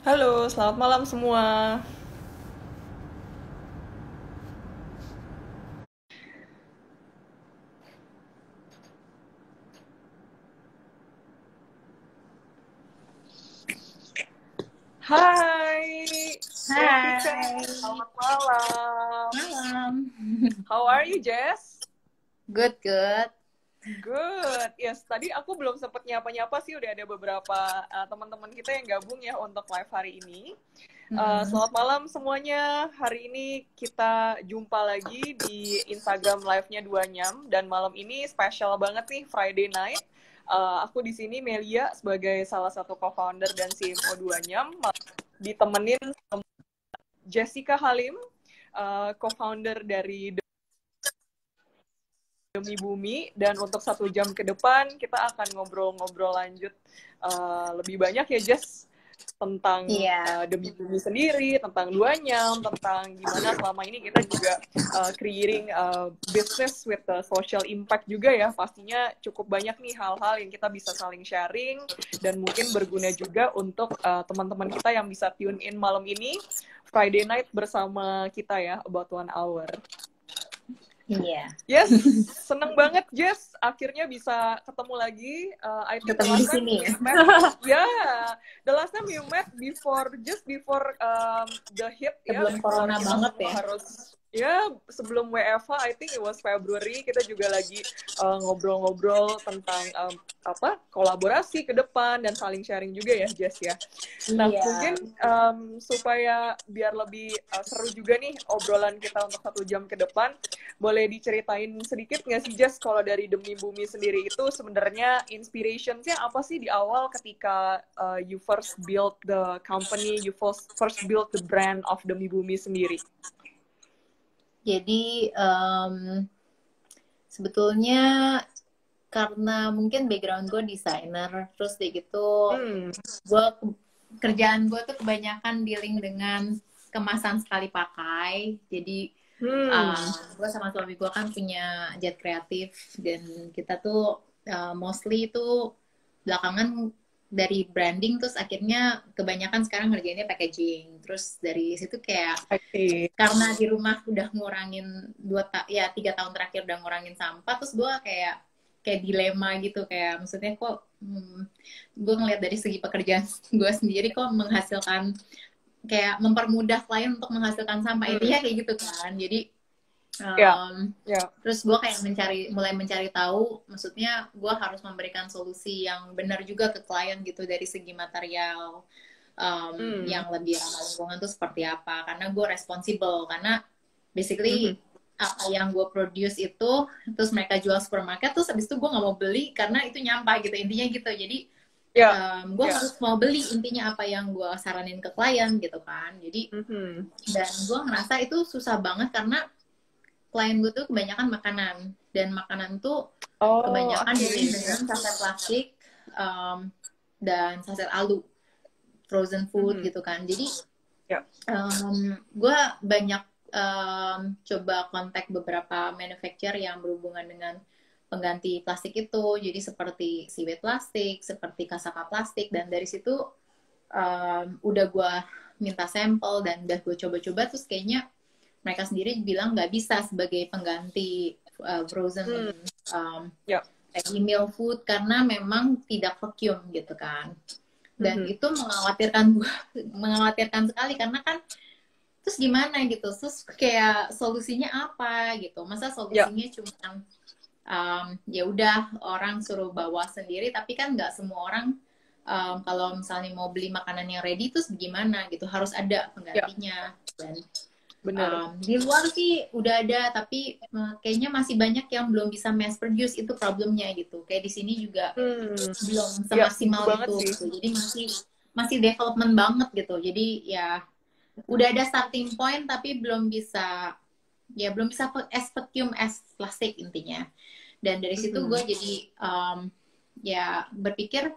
Halo, selamat malam semua. Hai, Jessica. Hai, Selamat malam. malam. How are you, Jess? Good, good. Good. Yes, tadi aku belum sempat nyapa-nyapa sih. Udah ada beberapa teman-teman kita yang gabung ya untuk live hari ini. Mm-mm. Selamat malam semuanya. Hari ini kita jumpa lagi di Instagram live-nya 2Nyam. Dan malam ini spesial banget nih, Friday night. Aku di sini Melia sebagai salah satu co-founder dan CMO 2Nyam. Ditemenin Jessica Halim, co-founder dari Demi Bumi, dan untuk 1 jam ke depan kita akan ngobrol-ngobrol lanjut lebih banyak ya Jess, tentang Iya, Demi Bumi sendiri, tentang 2Nyam, tentang gimana selama ini kita juga creating business with the social impact juga ya. Pastinya cukup banyak nih hal-hal yang kita bisa saling sharing dan mungkin berguna juga untuk teman-teman kita yang bisa tune in malam ini Friday night bersama kita ya, about 1 hour. iya. Yes, seneng banget Jess. Akhirnya bisa ketemu lagi. I think the Ketemu di last time sini we ya. met, yeah, the last time we met just before the hit ya, Sebelum before corona kita banget semua ya. harus ya sebelum WFH. I think it was February. Kita juga lagi ngobrol-ngobrol tentang apa kolaborasi ke depan dan saling sharing juga ya Jess ya. Nah, Iya. mungkin supaya biar lebih seru juga nih obrolan kita untuk 1 jam ke depan, boleh diceritain sedikit nggak sih, Jess, kalau dari Demi Bumi sendiri itu sebenarnya inspirationsnya apa sih di awal ketika you first build the company, you first build the brand of Demi Bumi sendiri? Jadi sebetulnya karena mungkin background gue desainer, terus kayak gitu, Hmm. gue kerjaan gue tuh kebanyakan dealing dengan kemasan sekali pakai. Jadi Hmm. gue sama suami gue kan punya jet kreatif dan kita tuh mostly itu belakangan dari branding terus akhirnya kebanyakan sekarang ngerjainnya packaging. Terus dari situ kayak I see. karena di rumah udah ngurangin 3 tahun terakhir udah ngurangin sampah, terus gue kayak dilema gitu, kayak maksudnya kok gue ngeliat dari segi pekerjaan gue sendiri kok menghasilkan kayak mempermudah klien untuk menghasilkan sampah, Hmm. intinya kayak gitu kan. Jadi Ya, ya. terus gue kayak mulai mencari tahu, maksudnya gue harus memberikan solusi yang benar juga ke klien gitu dari segi material, Hmm. yang lebih ramah lingkungan tuh seperti apa, karena gue responsible, karena Mhm. basically apa yang gue produce itu terus mereka jual supermarket, terus habis itu gue nggak mau beli karena itu nyampah gitu, intinya gitu. Jadi Ya, gue ya. harus mau beli intinya apa yang gue saranin ke klien gitu kan. Jadi Mhm. dan gue ngerasa itu susah banget karena klien gue tuh kebanyakan makanan, dan makanan tuh Oh, kebanyakan oke. dealing dengan saset plastik, dan saset alu, frozen food Mhm. gitu kan. Jadi Ya. gue banyak coba kontak beberapa manufacturer yang berhubungan dengan pengganti plastik itu, jadi seperti seaweed plastik, seperti kasaka plastik, dan dari situ udah gue minta sampel dan udah gue coba-coba, terus kayaknya mereka sendiri bilang nggak bisa sebagai pengganti frozen Hmm. Ya. ready meal food karena memang tidak vacuum gitu kan. Dan Mhm. itu mengkhawatirkan sekali, karena kan terus gimana gitu, terus kayak solusinya apa gitu, masa Ya. solusinya cuma ya udah orang suruh bawa sendiri, tapi kan nggak semua orang kalau misalnya mau beli makanan yang ready terus gimana gitu, harus ada Ya. penggantinya. Dan Bener. di luar sih udah ada, tapi kayaknya masih banyak yang belum bisa mass produce, itu problemnya gitu. Kayak di sini juga Hmm. belum Ya, bener semaksimal banget itu sih. gitu. Jadi masih masih development banget gitu. Jadi ya udah ada starting point tapi belum bisa as vacuum as plastik intinya. Dan dari situ gue Mhm. jadi ya berpikir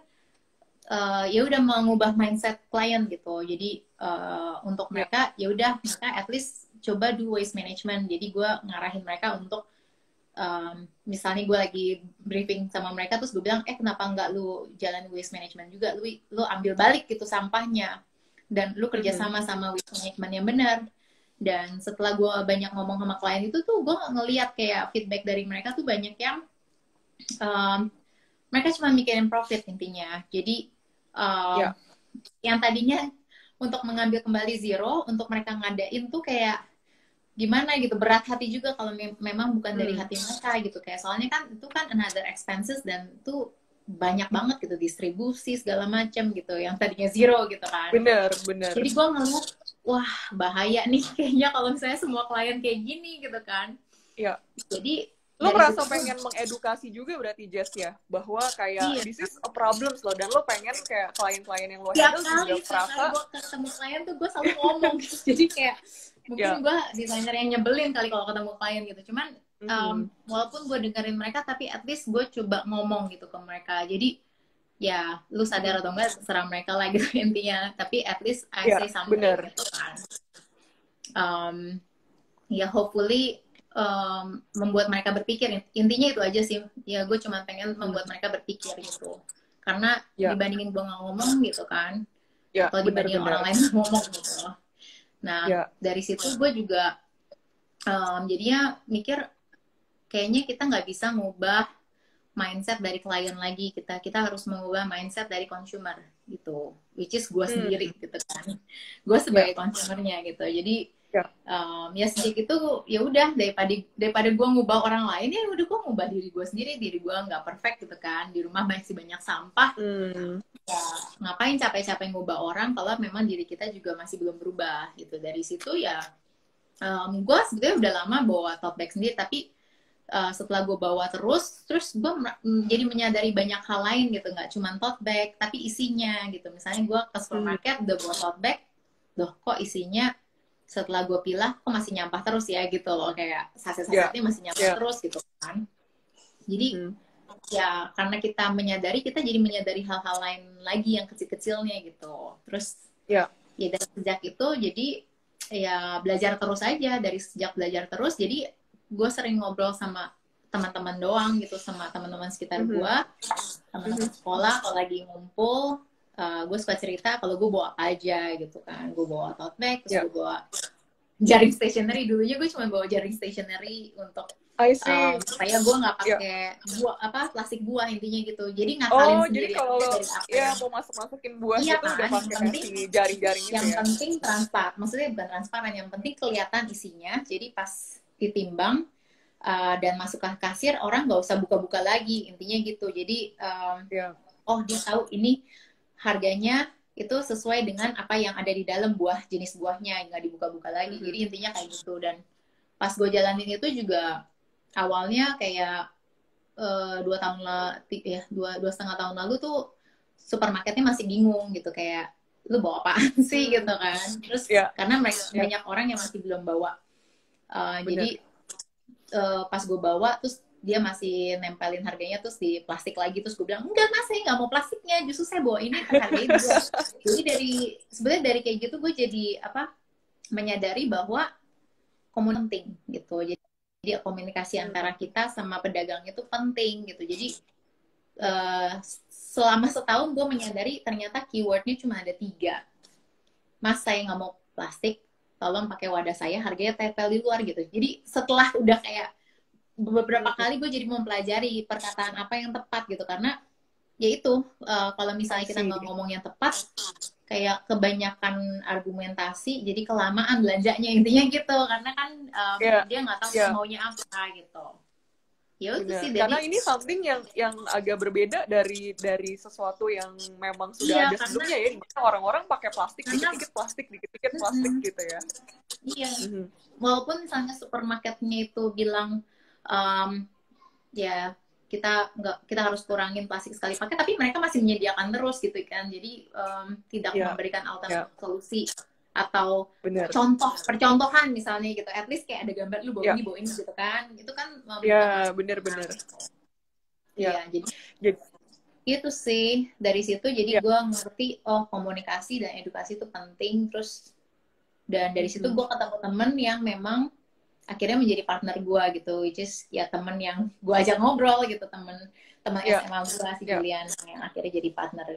ya udah mengubah mindset klien gitu. Jadi untuk Ya. mereka ya udah mereka at least coba do waste management. Jadi gue ngarahin mereka untuk misalnya gue lagi briefing sama mereka, terus gue bilang kenapa nggak lu jalan waste management juga, lu ambil balik gitu sampahnya. dan lu kerja sama waste management yang benar. Dan setelah gue banyak ngomong sama klien itu tuh, gue ngeliat kayak feedback dari mereka tuh banyak yang mereka cuma mikirin profit intinya. Jadi yang tadinya untuk mengambil kembali zero, untuk mereka ngadain tuh kayak gimana gitu, berat hati juga kalau memang bukan dari hati mereka gitu. Kayak soalnya kan itu kan another expenses dan itu banyak banget gitu, distribusi segala macam gitu, yang tadinya zero gitu kan. Bener. Jadi gue ngeliat, wah bahaya nih kayaknya kalau misalnya semua klien kayak gini gitu kan. Iya. Jadi lo merasa pengen mengedukasi juga berarti Jess ya, bahwa kayak this is a problem loh, dan lo pengen kayak klien-klien yang lo handle juga merasa. Gue ketemu klien tuh gue selalu ngomong gitu. Jadi kayak mungkin gue desainer yang nyebelin kali kalau ketemu klien gitu, cuman walaupun gue dengerin mereka tapi at least gue coba ngomong gitu ke mereka. Jadi ya lu sadar atau enggak terserah mereka lah gitu intinya, tapi at least I say something gitu kan. Ya hopefully membuat mereka berpikir, intinya itu aja sih ya. Gue cuma pengen membuat mereka berpikir gitu, karena dibandingin gue nggak ngomong gitu kan, atau dibandingin orang lain ngomong gitu. Nah dari situ gue juga jadinya mikir kayaknya kita nggak bisa ngubah mindset dari klien lagi, kita harus mengubah mindset dari consumer gitu, which is gue sendiri gitu kan, gue sebagai consumernya gitu. Jadi ya sejak itu ya udah, daripada gue ngubah orang lain, ya udah gue ngubah diri gue sendiri. Diri gue nggak perfect gitu kan, di rumah masih banyak sampah, ya ngapain capek-capek ngubah orang kalau memang diri kita juga masih belum berubah gitu. Dari situ ya gue sebetulnya udah lama bawa tote bag sendiri, tapi setelah gue bawa terus gue jadi menyadari banyak hal lain gitu, nggak cuma tote bag tapi isinya gitu. Misalnya gue ke supermarket udah bawa tote bag, loh kok isinya setelah gue pilah kok masih nyampah terus ya gitu loh, kayak saset-sasetnya masih nyampah terus gitu kan. Jadi ya karena kita menyadari, kita jadi menyadari hal-hal lain lagi yang kecil-kecilnya gitu. Terus ya dari sejak itu jadi ya belajar terus aja. Dari sejak belajar terus jadi gue sering ngobrol sama teman-teman doang gitu, sama teman-teman sekitar gue, teman-teman sekolah kalau lagi ngumpul. Gue suka cerita kalau gue bawa apa aja gitu kan. Gue bawa tote bag, terus gue bawa jaring stationery. Dulunya gue cuma bawa jaring stationery untuk supaya gue nggak pakai plastik buah intinya gitu. Jadi ngakalin sendiri. Jadi kalau mau masukin buah gitu kan, udah pakai jaring-jaring itu. Yang penting transparan, maksudnya bukan transparan, yang penting kelihatan isinya. Jadi pas ditimbang dan masuk ke kasir, orang nggak usah buka-buka lagi intinya gitu. Jadi oh dia tahu ini harganya itu sesuai dengan apa yang ada di dalam buah, jenis buahnya, nggak dibuka-buka lagi. Jadi intinya kayak gitu. Dan pas gue jalanin itu juga awalnya kayak 2,5 tahun lalu tuh supermarketnya masih bingung gitu, kayak lu bawa apaan sih gitu kan. Terus karena banyak orang yang masih belum bawa, jadi pas gue bawa terus dia masih nempelin harganya terus di plastik lagi, terus gue bilang enggak mas, saya nggak mau plastiknya, justru saya bawa ini harganya juga. Jadi sebenarnya dari kayak gitu gue jadi menyadari bahwa komunikasi penting gitu. Jadi komunikasi antara kita sama pedagang itu penting gitu. Jadi selama setahun gue menyadari ternyata keywordnya cuma ada 3. Mas, saya nggak mau plastik, tolong pakai wadah saya, harganya tempel di luar gitu. Jadi setelah udah kayak beberapa kali gue jadi mempelajari perkataan apa yang tepat gitu, karena ya itu kalau misalnya kita nggak ngomong yang tepat, kayak kebanyakan argumentasi, jadi kelamaan belanjanya intinya gitu, karena kan dia nggak tahu maunya apa gitu. Ya itu sih, karena ini something yang agak berbeda dari sesuatu yang memang sudah ada sebelumnya ya, dimana orang-orang pakai plastik, dikit-dikit plastik gitu ya. Iya, walaupun misalnya supermarketnya itu bilang ya kita harus kurangin plastik sekali pakai, tapi mereka masih menyediakan terus gitu kan. Jadi tidak memberikan alternatif solusi atau percontohan misalnya gitu, at least kayak ada gambar lu bawa ini gitu kan, itu kan bener-bener jadi itu sih. Dari situ jadi gue ngerti komunikasi dan edukasi itu penting. Terus dan dari situ gue ketemu temen yang memang akhirnya menjadi partner gue gitu, which is ya temen yang gue ajak ngobrol gitu, temen SMA gue si Julian yang akhirnya jadi partner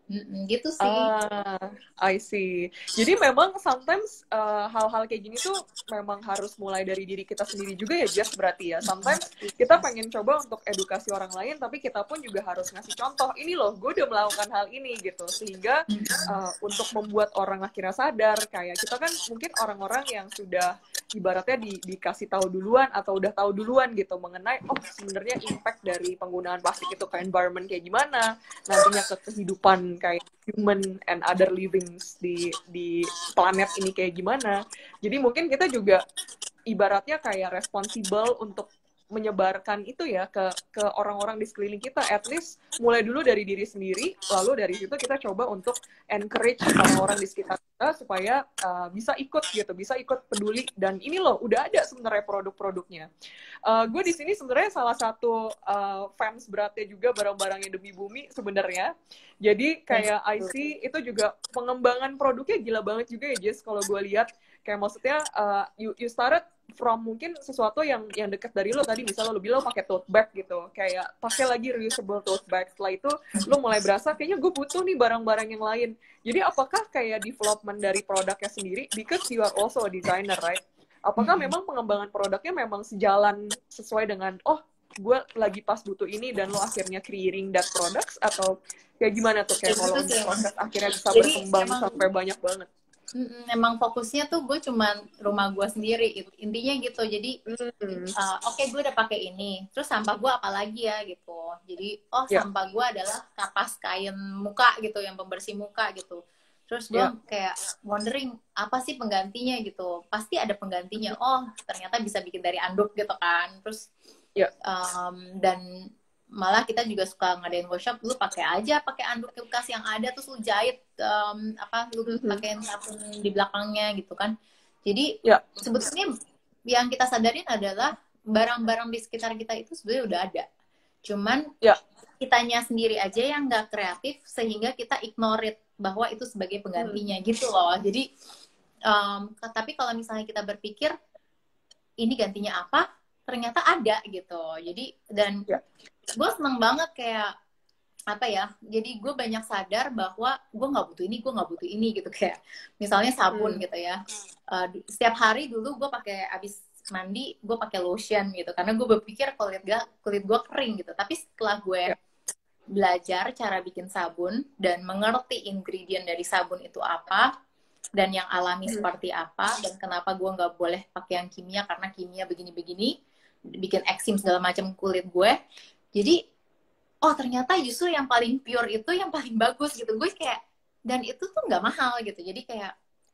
Gitu sih. Ah, I see. Jadi memang sometimes hal-hal kayak gini tuh memang harus mulai dari diri kita sendiri juga ya, Jess, berarti ya. Sometimes kita pengen coba untuk edukasi orang lain, tapi kita pun juga harus ngasih contoh. Ini loh, gue udah melakukan hal ini gitu. Sehingga untuk membuat orang akhirnya sadar, kayak kita kan mungkin orang-orang yang sudah ibaratnya dikasih tahu duluan atau udah tahu duluan gitu mengenai sebenarnya impact dari penggunaan plastik itu ke environment kayak gimana, nantinya ke kehidupan kayak human and other livings di planet ini kayak gimana. Jadi mungkin kita juga ibaratnya kayak responsible untuk menyebarkan itu ya ke orang-orang di sekeliling kita, at least mulai dulu dari diri sendiri, lalu dari situ kita coba untuk encourage orang-orang di sekitar kita supaya bisa ikut gitu, bisa ikut peduli, dan ini loh udah ada sebenarnya produk-produknya. Gue di sini sebenarnya salah satu fans beratnya juga barang-barangnya Demi Bumi sebenarnya. Jadi kayak IC itu juga pengembangan produknya gila banget juga ya, Jess, kalau gue lihat. Kayak maksudnya you started from mungkin sesuatu yang dekat dari lo tadi, misalnya lo bilang pakai tote bag gitu, kayak pakai lagi reusable tote bag. Setelah itu lo mulai berasa kayaknya gue butuh nih barang-barang yang lain. Jadi apakah kayak development dari produknya sendiri, because you are also a designer, right? Apakah memang pengembangan produknya memang sejalan sesuai dengan gue lagi pas butuh ini dan lo akhirnya creating that products, atau kayak gimana tuh, kayak kalau untuk proses akhirnya bisa berkembang sampai banyak banget? Emang fokusnya tuh gue cuman rumah gue sendiri, intinya gitu. Jadi oke, gue udah pakai ini, terus sampah gue apa lagi ya gitu. Jadi sampah gue adalah kapas kain muka gitu, yang pembersih muka gitu. Terus gue kayak wondering apa sih penggantinya gitu. Pasti ada penggantinya. Ternyata bisa bikin dari anduk gitu kan. Terus dan malah kita juga suka ngadain workshop, lu pakai anduk bekas yang ada, terus lu jahit lu pakein sabun di belakangnya gitu kan. Jadi sebetulnya yang kita sadarin adalah barang-barang di sekitar kita itu sebenarnya udah ada, cuman kitanya sendiri aja yang nggak kreatif sehingga kita ignore it bahwa itu sebagai penggantinya gitu loh. Jadi tapi kalau misalnya kita berpikir ini gantinya apa, ternyata ada gitu. Jadi dan gue seneng banget kayak apa ya, jadi gue banyak sadar bahwa gue nggak butuh ini gitu. Kayak misalnya sabun gitu ya, setiap hari dulu gue pakai, abis mandi gue pakai lotion gitu karena gue berpikir kulit gue kering gitu. Tapi setelah gue belajar cara bikin sabun dan mengerti ingredient dari sabun itu apa dan yang alami seperti apa, dan kenapa gue nggak boleh pakai yang kimia karena kimia begini-begini bikin eksim segala macam kulit gue. Jadi ternyata justru yang paling pure itu yang paling bagus gitu. Gue kayak, dan itu tuh nggak mahal gitu. Jadi kayak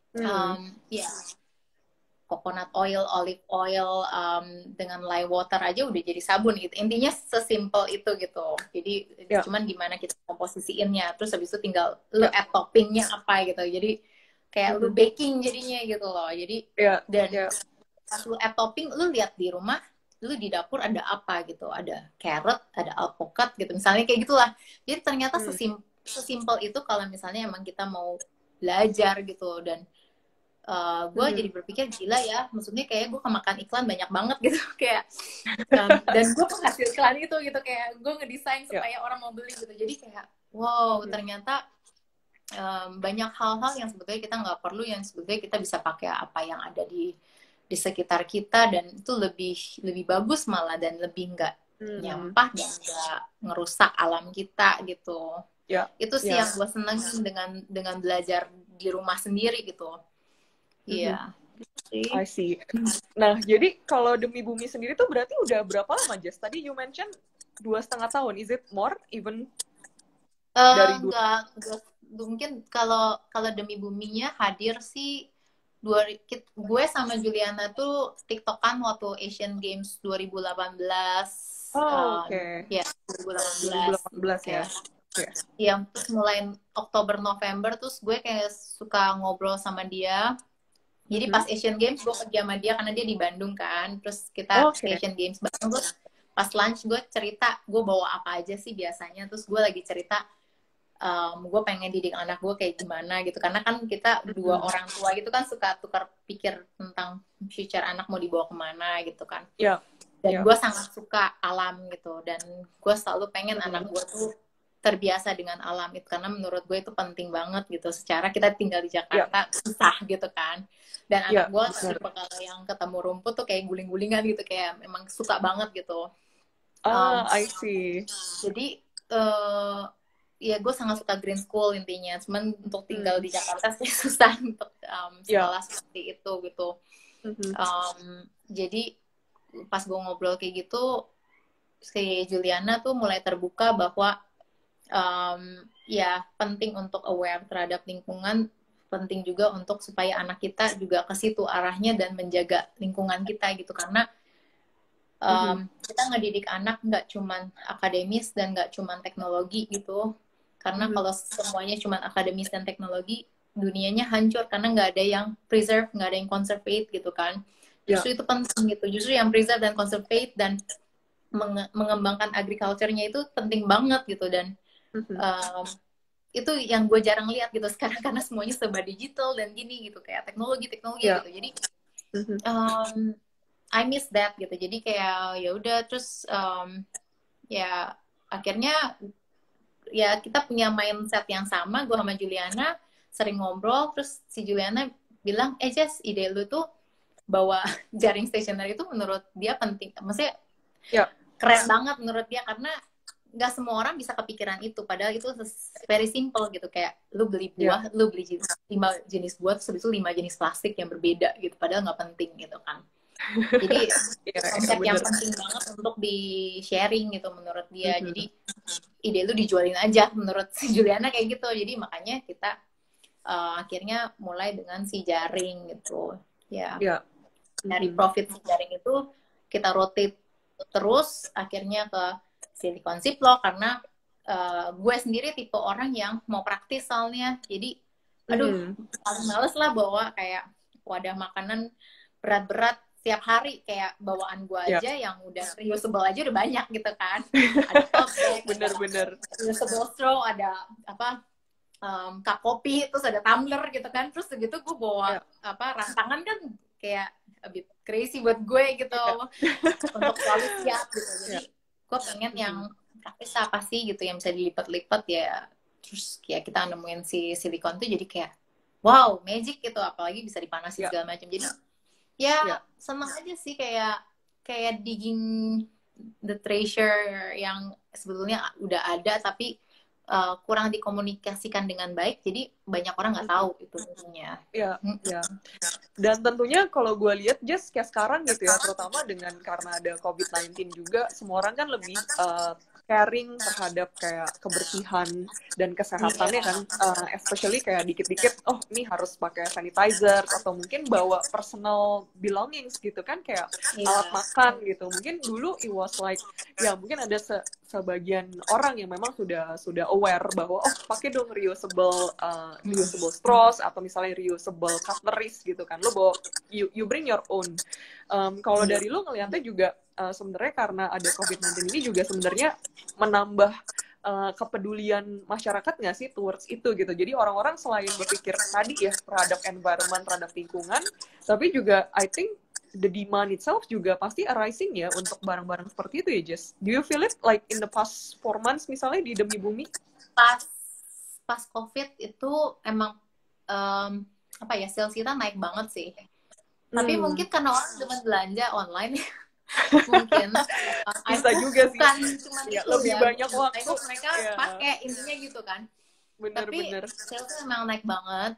coconut oil, olive oil dengan lye water aja udah jadi sabun gitu. Intinya sesimpel itu gitu. Jadi cuman gimana kita komposisiinnya. Terus habis itu tinggal lu add toppingnya apa gitu. Jadi kayak lu baking jadinya gitu loh. Jadi dan pas lu add topping, lu lihat di rumah, lu di dapur ada apa gitu, ada carrot, ada alpukat gitu misalnya, kayak gitulah. Jadi ternyata sesimpel itu kalau misalnya emang kita mau belajar gitu. Dan gue jadi berpikir gila ya, maksudnya kayak gue kemakan iklan banyak banget gitu kayak dan gue penghasil iklan itu gitu, kayak gue ngedesain supaya orang mau beli gitu. Jadi kayak wow, ternyata banyak hal-hal yang sebetulnya kita nggak perlu, yang sebetulnya kita bisa pakai apa yang ada di sekitar kita, dan itu lebih bagus malah, dan lebih nggak nyampah dan nggak ngerusak alam kita gitu. Itu sih yang gue seneng dengan belajar di rumah sendiri gitu. Iya. I see. Nah, jadi kalau Demi Bumi sendiri tuh berarti udah berapa lama, Jess? Tadi you mention 2,5 tahun. Is it more even? Dari enggak, mungkin kalau Demi Buminya hadir sih gue sama Juliana tuh TikTokan waktu Asian Games 2018. Oke. Ya, 2018 ya. Yang terus mulai Oktober November, terus gue kayak suka ngobrol sama dia. Jadi pas Asian Games gue pergi sama dia karena dia di Bandung kan. Terus kita Asian Games bareng, terus pas lunch gue cerita gue bawa apa aja sih biasanya. Terus gue lagi cerita gue pengen didik anak gue kayak gimana gitu, karena kan kita dua orang tua gitu kan suka tukar pikir tentang future anak mau dibawa kemana gitu kan. Dan gue sangat suka alam gitu, dan gue selalu pengen anak gue tuh terbiasa dengan alam itu, karena menurut gue itu penting banget gitu. Secara kita tinggal di Jakarta susah gitu kan, dan anak gue tipe kalau yang ketemu rumput tuh kayak guling-gulingan gitu, kayak memang suka banget gitu. I see. Jadi ya gue sangat suka green school intinya, cuman untuk tinggal di Jakarta sih susah untuk sekolah seperti itu gitu. Jadi pas gue ngobrol kayak gitu, si Juliana tuh mulai terbuka bahwa ya penting untuk aware terhadap lingkungan, penting juga untuk supaya anak kita juga ke situ arahnya dan menjaga lingkungan kita gitu. Karena kita ngedidik anak nggak cuman akademis dan nggak cuman teknologi gitu. Karena kalau semuanya cuman akademis dan teknologi, dunianya hancur karena nggak ada yang preserve, nggak ada yang conservate gitu kan. Justru itu penting gitu. Justru yang preserve dan conservate dan mengembangkan agriculture-nya itu penting banget gitu. Dan itu yang gue jarang lihat gitu sekarang, karena semuanya serba digital dan gini gitu, kayak teknologi gitu. Jadi I miss that gitu. Jadi kayak ya udah, terus ya akhirnya ya kita punya mindset yang sama, gue sama Juliana sering ngobrol. Terus si Juliana bilang, Jess, ide lu tuh bawa jaring stationer itu menurut dia penting, maksudnya keren banget menurut dia, karena nggak semua orang bisa kepikiran itu, padahal itu very simple gitu. Kayak lu beli buah, lu beli 5 jenis buah, terus itu 5 jenis plastik yang berbeda gitu, padahal nggak penting gitu kan. Jadi konsep yang penting banget untuk di sharing gitu menurut dia. Jadi ide lu dijualin aja menurut si Juliana kayak gitu. Jadi makanya kita akhirnya mulai dengan si jaring gitu ya. Dari profit si jaring itu kita rotate terus akhirnya ke silikon ziplock, karena gue sendiri tipe orang yang mau praktis soalnya. Jadi aduh, paling males lah bawa kayak wadah makanan berat-berat tiap hari, kayak bawaan gue aja yang udah reusable aja udah banyak gitu kan. Ada tote bag, bener reusable straw, ada apa cup kopi, terus ada tumbler gitu kan. Terus segitu gue bawa rantangan kan kayak a bit crazy buat gue gitu untuk selalu siap gitu. Jadi gue pengen yang praktis apa sih gitu, yang bisa dilipat-lipat ya. Terus ya kita nemuin si silikon tuh, jadi kayak wow, magic gitu, apalagi bisa dipanasin segala macam. Jadi ya seneng aja sih, kayak digging the treasure yang sebetulnya udah ada tapi kurang dikomunikasikan dengan baik, jadi banyak orang nggak tahu itu intinya. Dan tentunya kalau gue lihat just kayak sekarang gitu ya, terutama dengan karena ada COVID-19 juga, semua orang kan lebih caring terhadap kayak kebersihan dan kesehatannya kan, especially kayak dikit-dikit, oh ini harus pakai sanitizer, atau mungkin bawa personal belongings gitu kan, kayak alat makan gitu. Mungkin dulu it was like, ya mungkin ada sebagian orang yang memang sudah aware bahwa oh pakai dong reusable straws, atau misalnya reusable cutleries gitu kan, lo bawa you bring your own. Kalau dari lo ngeliatnya juga sebenarnya karena ada COVID-19 ini juga sebenarnya menambah kepedulian masyarakat nggak sih towards itu gitu. Jadi orang-orang selain berpikir tadi ya terhadap environment, terhadap lingkungan, tapi juga I think the demand itself juga pasti arising ya untuk barang-barang seperti itu ya, Jess. Do you feel it like in the past 4 months misalnya di Demi Bumi? Pas COVID itu emang apa ya, sales kita naik banget sih. Tapi mungkin karena orang cuma belanja online mungkin bisa juga sih. Cuma ya, lebih banyak waktu mereka pakai intinya gitu kan. Tapi salesnya memang naik banget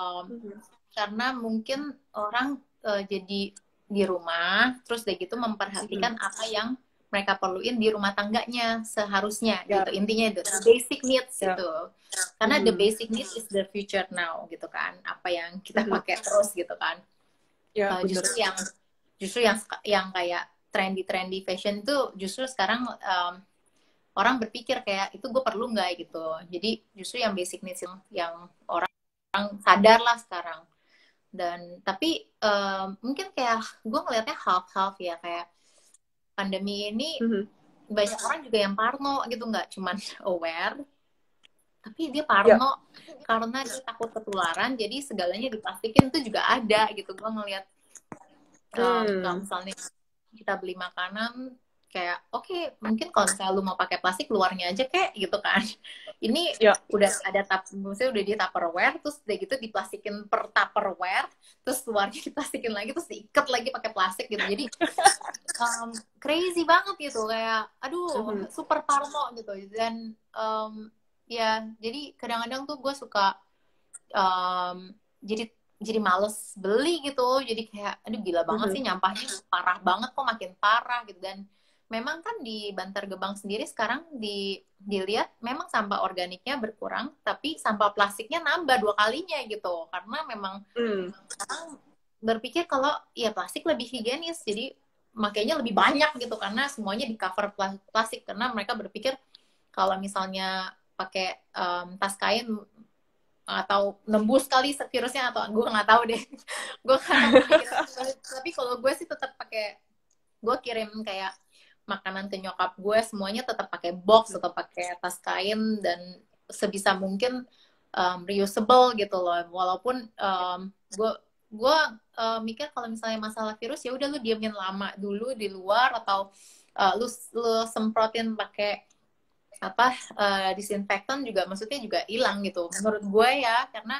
karena mungkin orang jadi di rumah, terus udah gitu memperhatikan apa yang mereka perluin di rumah tangganya seharusnya gitu. Intinya itu basic needs gitu. Karena the basic needs is the future now gitu kan. Apa yang kita pakai terus gitu kan. Justru yang kayak trendy fashion itu justru sekarang orang berpikir kayak itu gue perlu nggak gitu. Jadi justru yang basic needs yang orang sadar lah sekarang. Dan tapi mungkin kayak gue ngelihatnya half ya, kayak pandemi ini banyak orang juga yang parno gitu, nggak cuman aware tapi dia parno karena dia takut ketularan, jadi segalanya diplastikin itu juga ada gitu. Gue ngelihat kalau misalnya kita beli makanan kayak oke, mungkin kalau misalnya lu mau pakai plastik luarnya aja kayak gitu kan. Ini Ya. udah ada maksudnya udah di Tupperware, terus udah gitu diplastikin per Tupperware, terus luarnya diplastikin lagi, terus diikat lagi pakai plastik gitu. Jadi crazy banget gitu, kayak aduh super parno gitu. Dan ya jadi kadang-kadang tuh gue suka jadi males beli gitu. Jadi kayak aduh gila banget sih, nyampahnya parah banget kok, makin parah gitu. Dan memang kan di Bantar Gebang sendiri sekarang dilihat memang sampah organiknya berkurang, tapi sampah plastiknya nambah 2 kalinya gitu. Karena memang orang berpikir kalau ya plastik lebih higienis, jadi makanya lebih banyak gitu, karena semuanya di cover plastik. Karena mereka berpikir kalau misalnya pakai tas kain atau nembus kali virusnya, atau gue nggak tahu deh. Gue kadang mikir, tapi kalau gue sih tetap pakai, gue kirim kayak makanan ke nyokap gue semuanya tetap pakai box atau pakai tas kain, dan sebisa mungkin reusable gitu loh. Walaupun gue mikir kalau misalnya masalah virus, ya udah lu diamin lama dulu di luar, atau lu semprotin pakai disinfektan juga, maksudnya juga hilang gitu menurut gue ya. Karena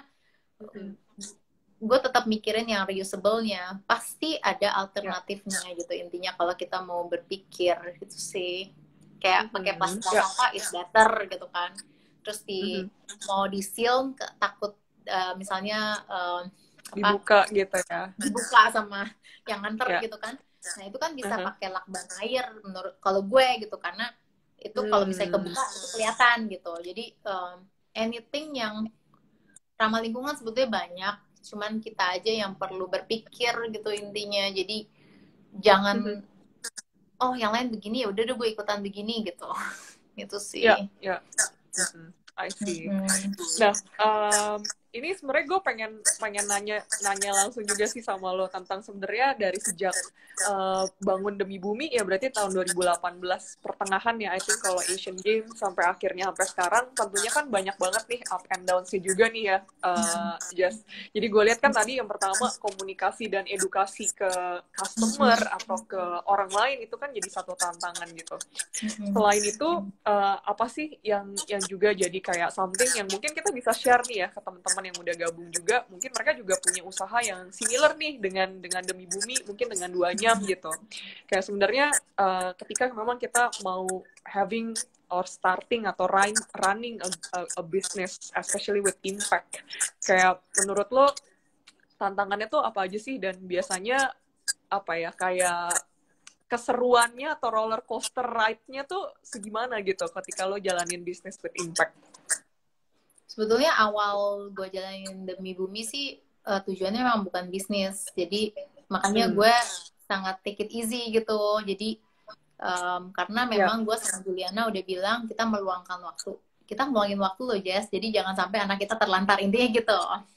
gue tetap mikirin yang reusable-nya, pasti ada alternatifnya gitu intinya kalau kita mau berpikir gitu sih. Kayak pakai plastik apa is better gitu kan. Terus mau di seal, takut misalnya dibuka gitu ya, dibuka sama yang nganter gitu kan. Nah itu kan bisa pakai lakban air menurut kalau gue gitu, karena itu kalau misalnya kebuka itu kelihatan gitu. Jadi anything yang ramah lingkungan sebetulnya banyak, cuman kita aja yang perlu berpikir gitu intinya. Jadi jangan oh yang lain begini, ya udah deh gue ikutan begini gitu. Gitu sih. Ya. I see. Nah, ini sebenarnya gue pengen nanya langsung juga sih sama lo tentang sebenarnya dari sejak bangun Demi Bumi ya, berarti tahun 2018 pertengahan ya, I think, kalau Asian Games sampai akhirnya sampai sekarang, tentunya kan banyak banget nih up and down-nya juga nih ya, Jess. Jadi gue lihat kan tadi yang pertama komunikasi dan edukasi ke customer atau ke orang lain itu kan jadi satu tantangan gitu. Selain itu apa sih yang juga jadi kayak something yang mungkin kita bisa share nih ya ke teman-teman yang udah gabung juga, mungkin mereka juga punya usaha yang similar nih dengan Demi Bumi, mungkin dengan 2 nyam gitu. Kayak sebenarnya ketika memang kita mau having or starting atau running a business, especially with impact, kayak menurut lo tantangannya tuh apa aja sih, dan biasanya apa ya, kayak keseruannya atau roller coaster ride-nya tuh segimana gitu ketika lo jalanin bisnis with impact? Sebetulnya awal gue jalanin Demi Bumi sih tujuannya memang bukan bisnis, jadi makanya gue sangat take it easy gitu. Jadi karena memang gue sama Juliana udah bilang kita meluangkan waktu, kita ngeluangin waktu loh Jess, jadi jangan sampai anak kita terlantar, intinya gitu.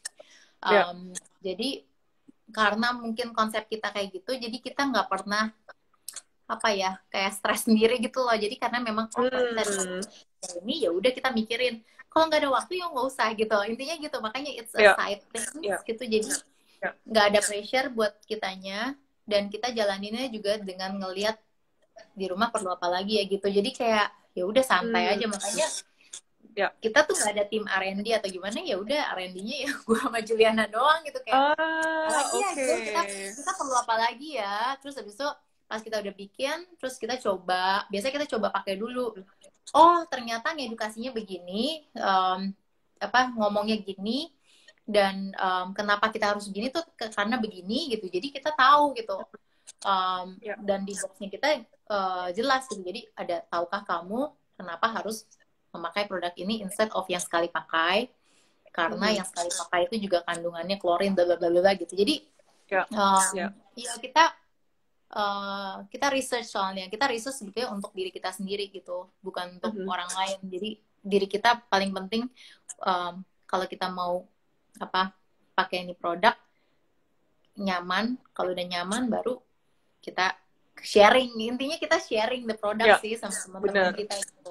Jadi karena mungkin konsep kita kayak gitu, jadi kita nggak pernah apa ya kayak stres sendiri gitu loh. Jadi karena memang ini ya udah kita mikirin, kalau nggak ada waktu ya nggak usah gitu, intinya gitu. Makanya it's a side business gitu, jadi nggak ada pressure buat kitanya, dan kita jalaninnya juga dengan ngelihat di rumah perlu apa lagi ya gitu. Jadi kayak ya udah santai aja. Makanya kita tuh nggak ada tim R&D atau gimana, ya udah R&D-nya ya gue sama Juliana doang gitu, kayak kita perlu apa lagi ya. Terus habis itu pas kita udah bikin, terus kita coba, biasanya kita coba pakai dulu. Oh ternyata ngedukasinya begini, ngomongnya gini, dan kenapa kita harus gini tuh karena begini gitu. Jadi kita tahu gitu. Dan di boxnya kita jelas gitu. Jadi ada, tahukah kamu kenapa harus memakai produk ini instead of yang sekali pakai, karena yang sekali pakai itu juga kandungannya klorin bla bla bla gitu. Jadi ya kita research, soalnya kita research sebetulnya untuk diri kita sendiri gitu, bukan untuk orang lain. Jadi diri kita paling penting. Kalau kita mau pakai ini produk nyaman, kalau udah nyaman baru kita sharing. Intinya kita sharing the product sih sama teman-teman kita itu.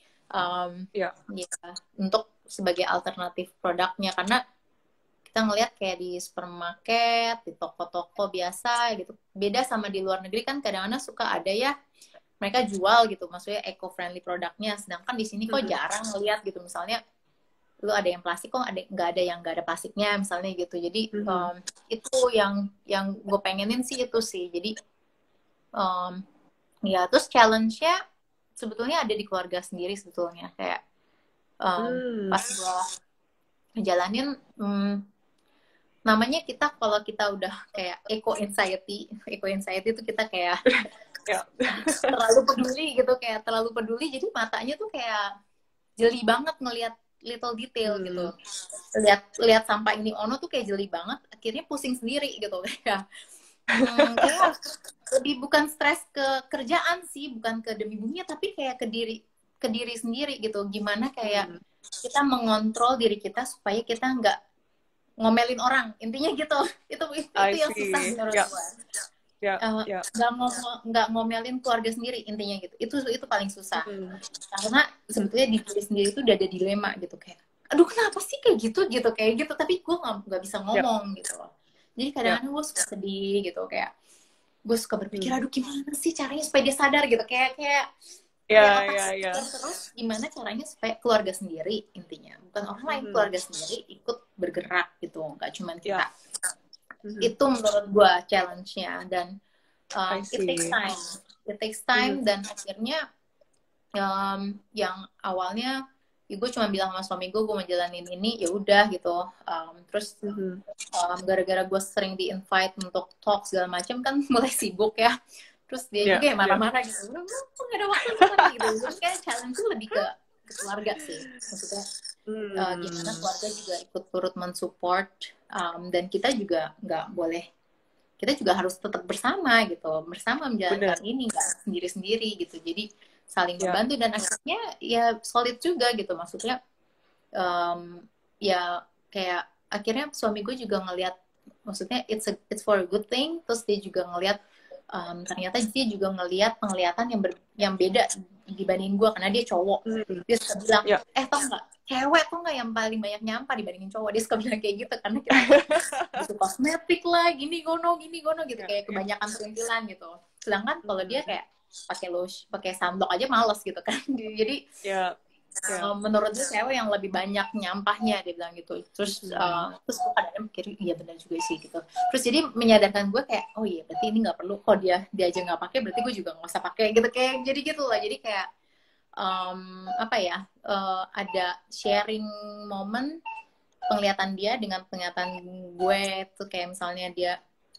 Untuk sebagai alternatif produknya, karena kita ngelihat kayak di supermarket, di toko-toko biasa gitu, beda sama di luar negeri kan. Kadang-kadang suka ada ya mereka jual gitu, maksudnya eco-friendly produknya. Sedangkan di sini kok Mhm. jarang ngeliat gitu, misalnya lu ada yang plastik kok ada nggak ada yang nggak ada plastiknya misalnya gitu. Jadi Mhm. itu yang gue pengenin sih itu sih. Jadi ya terus challenge-nya sebetulnya ada di keluarga sendiri sebetulnya, kayak Hmm. pas gue ngejalanin namanya kita kalau kita udah kayak eco anxiety itu kita kayak Ya. terlalu peduli gitu, kayak terlalu peduli, jadi matanya tuh kayak jeli banget ngelihat little detail gitu. Hmm. Lihat sampah ini ono tuh kayak jeli banget, akhirnya pusing sendiri gitu kayak kayak lebih bukan stres ke kerjaan sih, bukan ke demi bumi, tapi kayak ke diri sendiri gitu. Gimana kayak Hmm. kita mengontrol diri kita supaya kita nggak ngomelin orang, intinya gitu. Itu I yang susah see. menurut Ya, gue. ya, ya. Nggak ngomelin keluarga sendiri, intinya gitu. Itu paling susah, Hmm. karena sebetulnya di diri sendiri itu udah ada dilema gitu, kayak aduh kenapa sih kayak gitu kayak gitu, tapi gue nggak bisa Ya, ngomong gitu loh. Jadi ya. kadang-kadang gue suka sedih gitu, kayak gue suka berpikir Hmm. aduh gimana sih caranya supaya dia sadar gitu, kayak kayak kayak Ya, otak ya, ya. terus gimana caranya supaya keluarga sendiri, intinya bukan orang lain, Mhm. keluarga sendiri ikut bergerak gitu, nggak cuma Ya. kita. Mhm. Itu menurut gue challenge-nya, dan I it takes see. time, Mhm. dan akhirnya yang awalnya ya gue cuma bilang sama suami gue mau jalanin ini ya udah gitu. Terus Mhm. gara-gara gue sering di invite untuk talk segala macam kan mulai sibuk ya, terus dia Ya, juga yang ya. marah-marah gitu, lu nggak ada waktu sama nih gitu. Jadi kayak challenge itu lebih ke keluarga sih, maksudnya gimana Hmm. keluarga juga ikut turut mensupport, dan kita juga nggak boleh, kita juga harus tetap bersama gitu, bersama Bener. menjalankan ini, nggak sendiri-sendiri gitu. Jadi saling Ya. membantu, dan akhirnya ya solid juga gitu, maksudnya ya kayak akhirnya suami gue juga ngelihat, maksudnya it's for a good thing, terus dia juga ngelihat ternyata dia juga ngelihat penglihatan yang beda dibanding gue, karena dia cowok. Hmm. Dia suka bilang, Ya. tau nggak, cewek tuh nggak yang paling banyak nyampah dibandingin cowok, dia suka bilang kayak gitu, karena kita kayak butuh kosmetik lah, gini gono gitu, Ya, kayak ya. kebanyakan perintilan gitu. Sedangkan kalau dia Hmm. kayak pakai sunblock aja males gitu kan. Jadi Ya, ya. menurut dia cewek yang lebih banyak nyampahnya, dia bilang gitu. Terus Mhm. terus gue kadang mikir iya benar juga sih gitu. Terus jadi menyadarkan gue kayak oh iya berarti ini nggak perlu, kok dia aja nggak pakai berarti gue juga nggak usah pakai gitu, kayak jadi gitulah. Jadi kayak apa ya, ada sharing moment, penglihatan dia dengan penglihatan gue tuh, kayak misalnya dia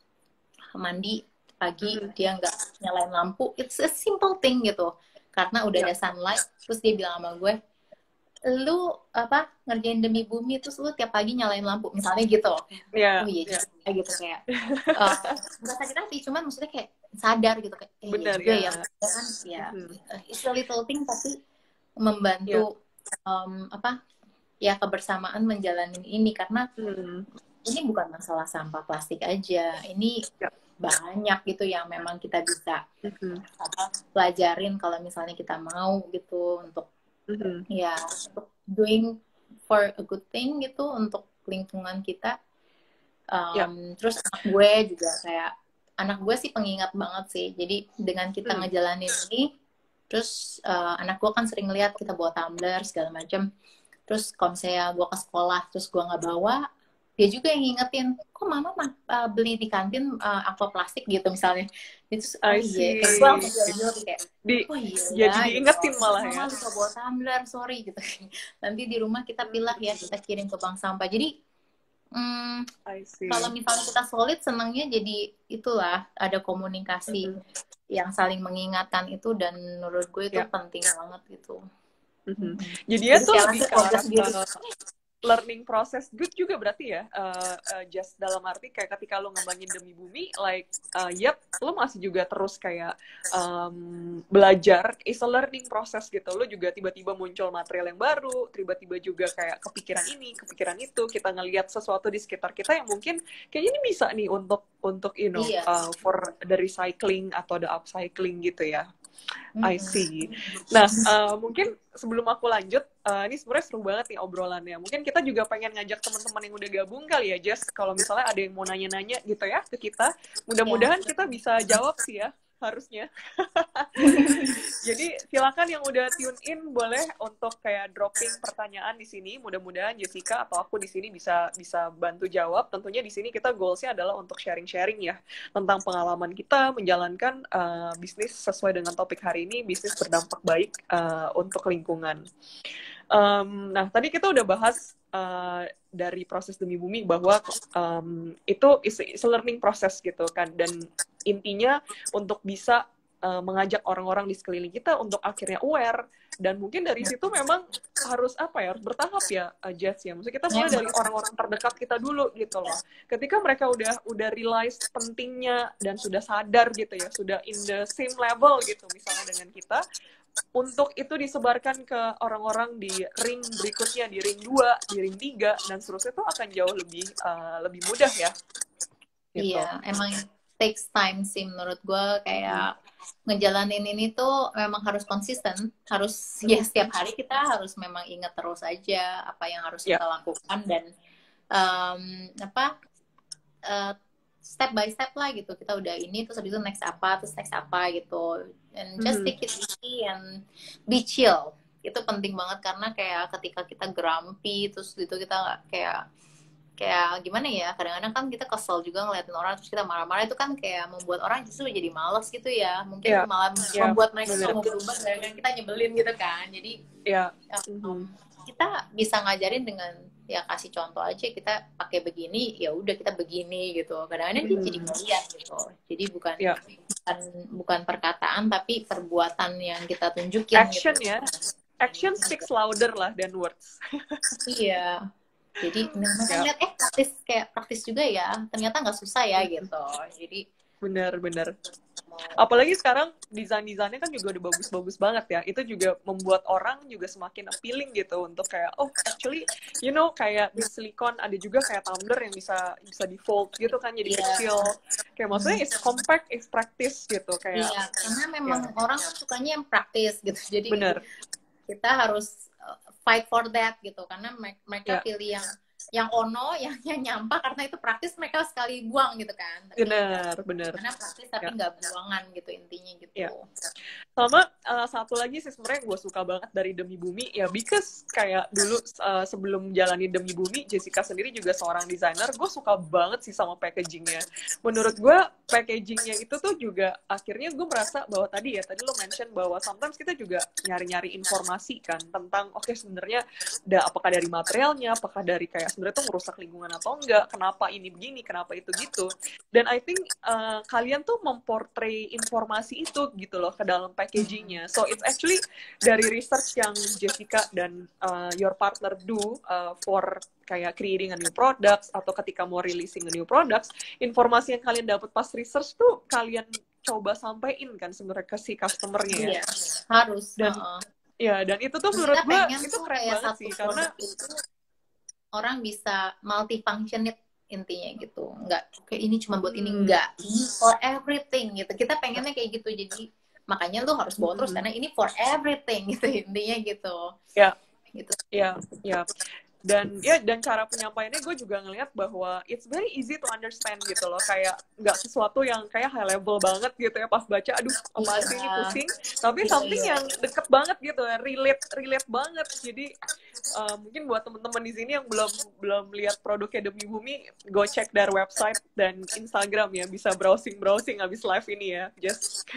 mandi pagi Mhm. dia nggak nyalain lampu, it's a simple thing gitu, karena udah Ya. ada sunlight. Terus dia bilang sama gue, lu apa ngerjain demi bumi terus lu tiap pagi nyalain lampu misalnya gitu. Oh Ya, iya ya. juga gitu, kayak nggak sakit hati, cuman maksudnya kayak sadar gitu, kayak iya Bener juga ya ya. kan ya, Mhm. it's a little thing tapi Ya. membantu apa ya kebersamaan menjalani ini, karena Hmm. ini bukan masalah sampah plastik aja, ini Ya. banyak gitu yang memang kita bisa Mhm. pelajarin kalau misalnya kita mau gitu, untuk Mhm. ya untuk doing for a good thing gitu untuk lingkungan kita. Ya. Terus anak gue juga kayak, anak gue sih pengingat banget sih, jadi dengan kita Hmm. ngejalanin ini, terus anak gue kan sering lihat kita bawa tumbler segala macam, terus kalau misalnya gue ke sekolah terus gue nggak bawa, dia juga yang ngingetin, kok mama beli di kantin aqua plastik gitu misalnya. Itu oh I iya, kayak gue see. langsung bilang kayak Di oh iya jadi ya gitu, diingetin malah ya. mama lupa bawa tumbler, sorry gitu. Nanti di rumah kita pilah ya, kita kirim ke bank sampah. Jadi I kalau see. misalnya kita solid, senangnya jadi itulah ada komunikasi Mhm. yang saling mengingatkan itu, dan menurut gue itu Ya. penting banget gitu. Mhm. Mm-mm. Jadinya Jadi tuh challenge lebih ke keluarga arah sendiri. learning process good juga berarti ya, just dalam arti kayak ketika lo ngembangin demi bumi, like yep, lo masih juga terus kayak belajar, is a learning process gitu. Lo juga tiba-tiba muncul material yang baru, tiba-tiba juga kayak kepikiran ini, kepikiran itu, kita ngelihat sesuatu di sekitar kita yang mungkin kayaknya ini bisa nih untuk you know Iya. for the recycling atau the upcycling gitu ya. I Mm-mm. see. Nah, mungkin sebelum aku lanjut, ini sebenarnya seru banget nih obrolannya. Mungkin kita juga pengen ngajak teman-teman yang udah gabung kali ya, Jess. Kalau misalnya ada yang mau nanya-nanya gitu ya ke kita, mudah-mudahan kita bisa jawab sih ya. harusnya. Jadi silakan yang udah tune in boleh untuk kayak dropping pertanyaan di sini. Mudah-mudahan Jessica atau aku di sini bisa bantu jawab. Tentunya di sini kita goalsnya adalah untuk sharing-sharing ya tentang pengalaman kita menjalankan bisnis sesuai dengan topik hari ini, bisnis berdampak baik untuk lingkungan. Nah, tadi kita udah bahas dari proses Demi Bumi bahwa itu is a learning process gitu kan, dan intinya untuk bisa mengajak orang-orang di sekeliling kita untuk akhirnya aware, dan mungkin dari situ memang harus harus bertahap ya, Jess ya. Maksudnya kita mulai dari orang-orang terdekat kita dulu gitu loh. Ketika mereka udah realize pentingnya dan sudah sadar gitu ya, sudah in the same level gitu misalnya dengan kita, untuk itu disebarkan ke orang-orang di ring berikutnya, di ring 2, di ring 3, dan seterusnya itu akan jauh lebih mudah ya. Gitu. Iya, emang takes time sih menurut gue, kayak ngejalanin ini tuh memang harus konsisten, harus ya setiap hari kita harus memang ingat terus aja apa yang harus kita lakukan, dan step by step lah gitu. Kita udah ini, terus habis itu next apa gitu, and just take it easy and be chill. Itu penting banget, karena kayak ketika kita grumpy terus gitu, kita kayak gimana ya, kadang-kadang kan kita kesel juga ngeliatin orang terus kita marah-marah, itu kan kayak membuat orang justru jadi malas gitu ya, mungkin malah membuat mereka mau berubah gara-gara kita nyebelin gitu kan. Jadi kita bisa ngajarin dengan ya kasih contoh aja, kita pakai begini ya udah kita begini gitu. Kadang-kadang dia jadi ngeliat gitu, jadi bukan perkataan tapi perbuatan yang kita tunjukin, action gitu. Ya, action speaks louder lah than words. Iya. Jadi lihat praktis juga ya, ternyata nggak susah ya gitu. Jadi benar. Apalagi sekarang desainnya kan juga udah bagus-bagus banget ya. Itu juga membuat orang juga semakin appealing gitu untuk kayak actually kayak di silikon ada juga kayak tumbler yang bisa di fold gitu kan, jadi kecil. Kayak maksudnya it's compact, it's practice gitu kayak. Iya, karena memang orang sukanya yang praktis gitu. Jadi kita harus fight for that gitu, karena mereka pilih yang ono, yang nyampah karena itu praktis, mereka sekali buang gitu kan. Benar. Karena praktis tapi nggak buangan gitu intinya gitu. Sama satu lagi sih sebenarnya yang gue suka banget dari Demi Bumi ya, because kayak dulu sebelum jalani Demi Bumi, Jessica sendiri juga seorang desainer, gue suka banget sih sama packagingnya. Menurut gue packagingnya itu tuh juga akhirnya gue merasa bahwa tadi lo mention bahwa sometimes kita juga nyari-nyari informasi kan tentang sebenarnya apakah dari materialnya, apakah dari kayak sebenarnya tuh merusak lingkungan atau enggak, kenapa ini begini, kenapa itu gitu. Dan I think kalian tuh memportray informasi itu gitu loh ke dalam packagingnya. So it's actually dari research yang Jessica dan your partner do for kayak creating a new products atau ketika mau releasing a new products, informasi yang kalian dapat pas research tuh kalian coba sampein kan sebenarnya ke si customer-nya ya. Harus. Dan itu tuh menurut gue itu keren banget sih, karena orang bisa multifunction intinya gitu, nggak kayak ini cuma buat ini, enggak, ini for everything gitu. Kita pengennya kayak gitu, jadi makanya lu harus bawa terus karena ini for everything gitu intinya gitu. Gitu. Dan cara penyampaiannya gue juga ngelihat bahwa it's very easy to understand gitu loh, kayak nggak sesuatu yang kayak high level banget gitu ya, pas baca apaan sih ini pusing, tapi something yang deket banget gitu ya, relate banget. Jadi mungkin buat teman-teman di sini yang belum lihat produknya Demi Bumi, go check their website dan Instagram ya, bisa browsing habis live ini ya, just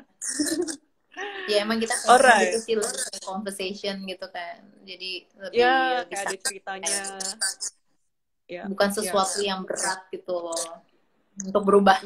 ya emang kita gitu sih, lebih conversation gitu kan, jadi lebih kayak ada ceritanya, bukan sesuatu yang berat gitu loh untuk berubah.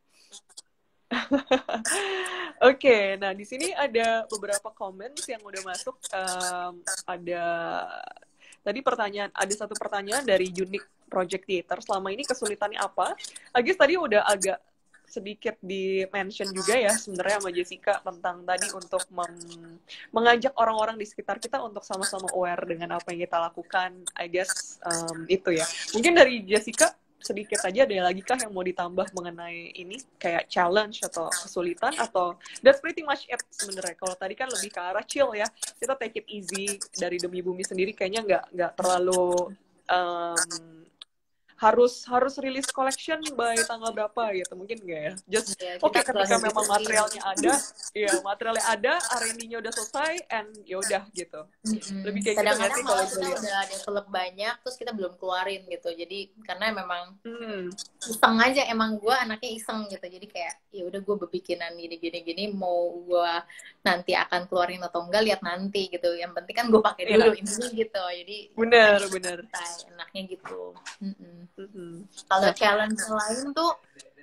Oke, nah di sini ada beberapa comments yang udah masuk. Ada tadi ada satu pertanyaan dari Unique Project Theater, selama ini kesulitannya apa? Agis tadi udah agak sedikit di-mention juga ya sebenarnya sama Jessica tentang tadi untuk mengajak orang-orang di sekitar kita untuk sama-sama aware dengan apa yang kita lakukan. I guess itu ya. Mungkin dari Jessica sedikit aja, ada lagi kah yang mau ditambah mengenai ini kayak challenge atau kesulitan, atau that's pretty much it sebenarnya. Kalau tadi kan lebih ke arah chill ya, kita take it easy. Dari Demi Bumi sendiri kayaknya nggak terlalu harus rilis collection by tanggal berapa gitu, mungkin nggak ya? Just oke, ketika memang materialnya ada, ya materialnya ada, R&D-nya udah selesai, and ya udah gitu. Lebih kayak gitu nggak sih kalau gue lihat? Udah develop banyak, terus kita belum keluarin gitu. Jadi karena memang iseng aja, emang gue anaknya iseng gitu. Jadi kayak ya udah gue berpikiran gini, mau gue nanti akan keluarin atau enggak, lihat nanti gitu. Yang penting kan gue pakai dulu intinya gitu. Jadi bener. Enaknya gitu. Kalau challenge lain tuh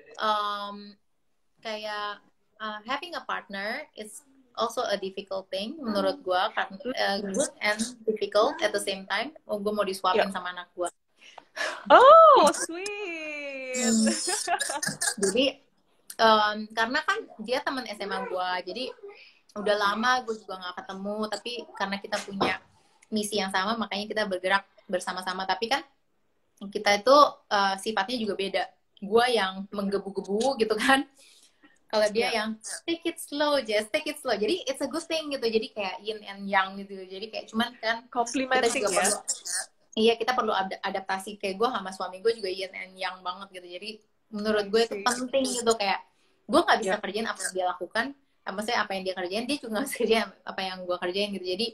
kayak having a partner is also a difficult thing menurut gue, good and difficult at the same time. Gue mau disuapin sama anak gue. Oh, sweet. Jadi karena kan dia teman SMA gue, jadi udah lama gue juga nggak ketemu, tapi karena kita punya misi yang sama, makanya kita bergerak bersama-sama. Tapi kan kita itu sifatnya juga beda. Gue yang menggebu-gebu gitu kan, kalau dia yang take it slow, just take it slow. Jadi it's a good thing gitu. Jadi kayak yin and yang gitu. Jadi kayak cuman kan complimenting ya. Iya, kita perlu adaptasi. Kayak gue sama suami gue juga yin and yang banget gitu. Jadi menurut gue itu penting gitu. Kayak gue nggak bisa kerjain apa yang dia lakukan, maksudnya apa yang dia kerjain, dia juga nggak bisa kerjain apa yang gue kerjain gitu. Jadi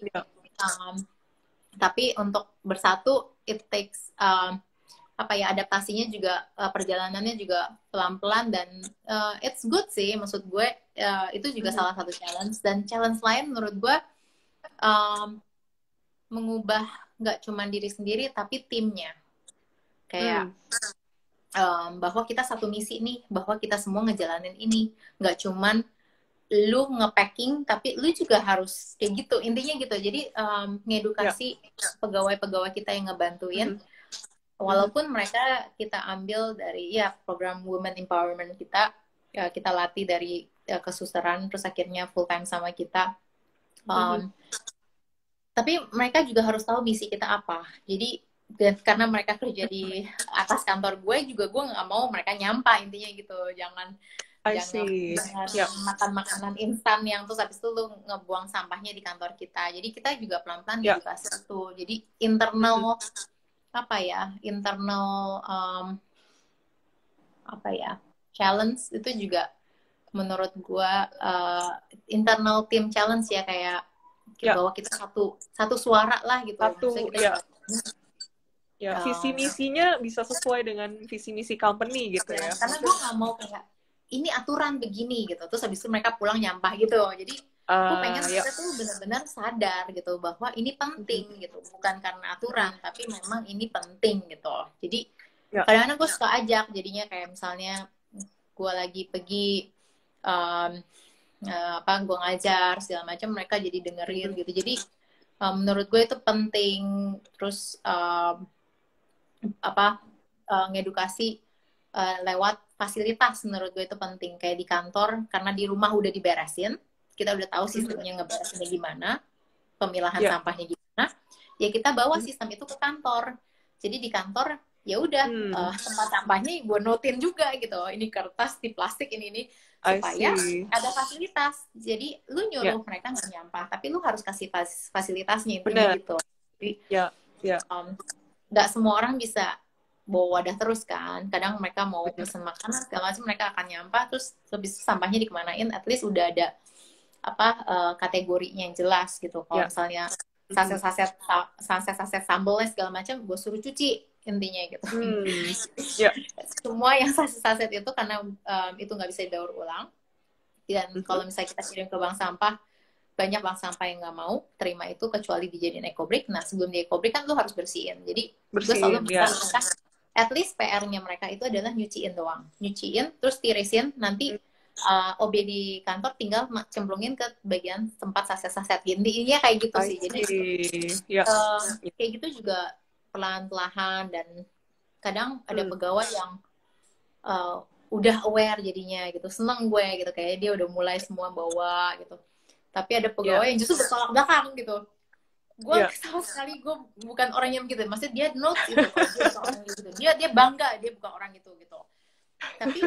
tapi untuk bersatu it takes adaptasinya juga, perjalanannya juga pelan-pelan, dan it's good sih, maksud gue itu juga salah satu challenge. Dan challenge lain menurut gue mengubah nggak cuma diri sendiri tapi timnya, kayak bahwa kita satu misi nih, bahwa kita semua ngejalanin ini, nggak cuman lu nge-packing tapi lu juga harus kayak gitu, intinya gitu. Jadi ngedukasi pegawai-pegawai kita yang ngebantuin. Walaupun mereka kita ambil dari program Women Empowerment kita, kita latih dari kesusaran, terus akhirnya full time sama kita. Tapi mereka juga harus tahu misi kita apa. Jadi karena mereka kerja di atas kantor gue juga, gue nggak mau mereka nyampah, intinya gitu. Jangan makan makanan instan yang terus habis itu lu ngebuang sampahnya di kantor kita. Jadi kita juga pelan-pelan edukasi itu. Jadi internal challenge itu juga menurut gue internal team challenge ya, kayak bahwa kita satu suara lah gitu. Visi misinya bisa sesuai dengan visi misi company gitu ya. Karena gue nggak mau kayak ini aturan begini gitu, terus habis itu mereka pulang nyampah gitu. Jadi gue pengen kita tuh benar-benar sadar gitu bahwa ini penting gitu, bukan karena aturan tapi memang ini penting gitu. Jadi kadang-kadang gue suka ajak, jadinya kayak misalnya gue lagi pergi gue ngajar segala macam, mereka jadi dengerin gitu. Jadi menurut gue itu penting. Terus ngedukasi lewat fasilitas, menurut gue itu penting. Kayak di kantor, karena di rumah udah diberesin, kita udah tahu sistemnya ngeberesinnya gimana, pemilahan sampahnya gimana, ya kita bawa sistem itu ke kantor. Jadi di kantor ya udah tempat sampahnya gue notin juga gitu, ini kertas, di plastik, ini supaya ada fasilitas. Jadi lu nyuruh mereka nggak nyampah, tapi lu harus kasih fasilitasnya, intinya gitu. Jadi nggak semua orang bisa bawa wadah terus kan. Kadang mereka mau pesen makanan segala macam, mereka akan nyampah, terus habis sampahnya dikemanain, at least udah ada kategorinya yang jelas gitu. Kalau misalnya saset sambelnya segala macam, gue suruh cuci, intinya gitu. Semua yang saset itu, karena itu nggak bisa didaur ulang. Dan kalau misalnya kita kirim ke bank sampah, banyak bank sampah yang nggak mau terima itu kecuali dijadiin ekobrik. Nah, sebelum di ekobrik kan lu harus bersihin. Jadi gue selalu bilang, at least PR-nya mereka itu adalah nyuciin doang. Nyuciin, terus tirisin, nanti OB di kantor tinggal cemplungin ke bagian tempat saset-saset. Intinya kayak gitu sih. Jadi kayak gitu juga pelan-pelan. Dan kadang ada pegawai yang udah aware jadinya gitu, seneng gue gitu, kayak dia udah mulai semua bawa gitu. Tapi ada pegawai yang justru bertolak belakang gitu. Gue sama sekali, gue bukan orang yang gitu. Maksudnya dia notes itu, kalau dia bukan orang gitu. Dia bangga, dia bukan orang gitu. Tapi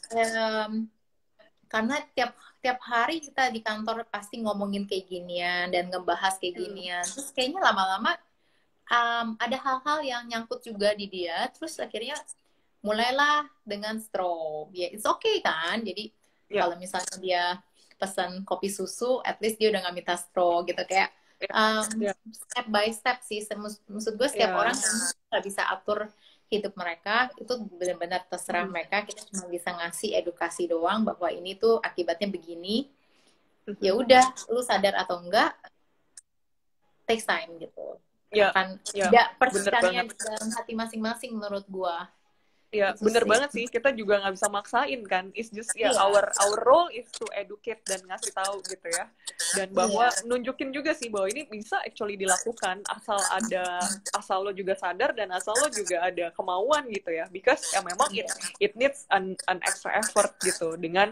karena tiap hari kita di kantor pasti ngomongin kayak ginian dan ngebahas kayak ginian, terus kayaknya lama-lama ada hal-hal yang nyangkut juga di dia, terus akhirnya mulailah dengan straw. Ya, it's okay kan? Jadi kalau misalnya dia pesan kopi susu, at least dia udah nggak minta straw gitu. Kayak step by step sih. Maksud gue setiap orang nggak bisa atur hidup mereka, itu benar-benar terserah mereka. Kita cuma bisa ngasih edukasi doang bahwa ini tuh akibatnya begini. Ya udah, lu sadar atau enggak, takes time gitu. Akan tidak percikannya dalam hati masing-masing menurut gua. Ya, bener banget sih. Kita juga nggak bisa maksain kan. It's just our role is to educate dan ngasih tahu gitu ya. Dan bahwa nunjukin juga sih bahwa ini bisa actually dilakukan asal lo juga sadar dan asal lo juga ada kemauan gitu ya. Because ya memang it needs an extra effort gitu dengan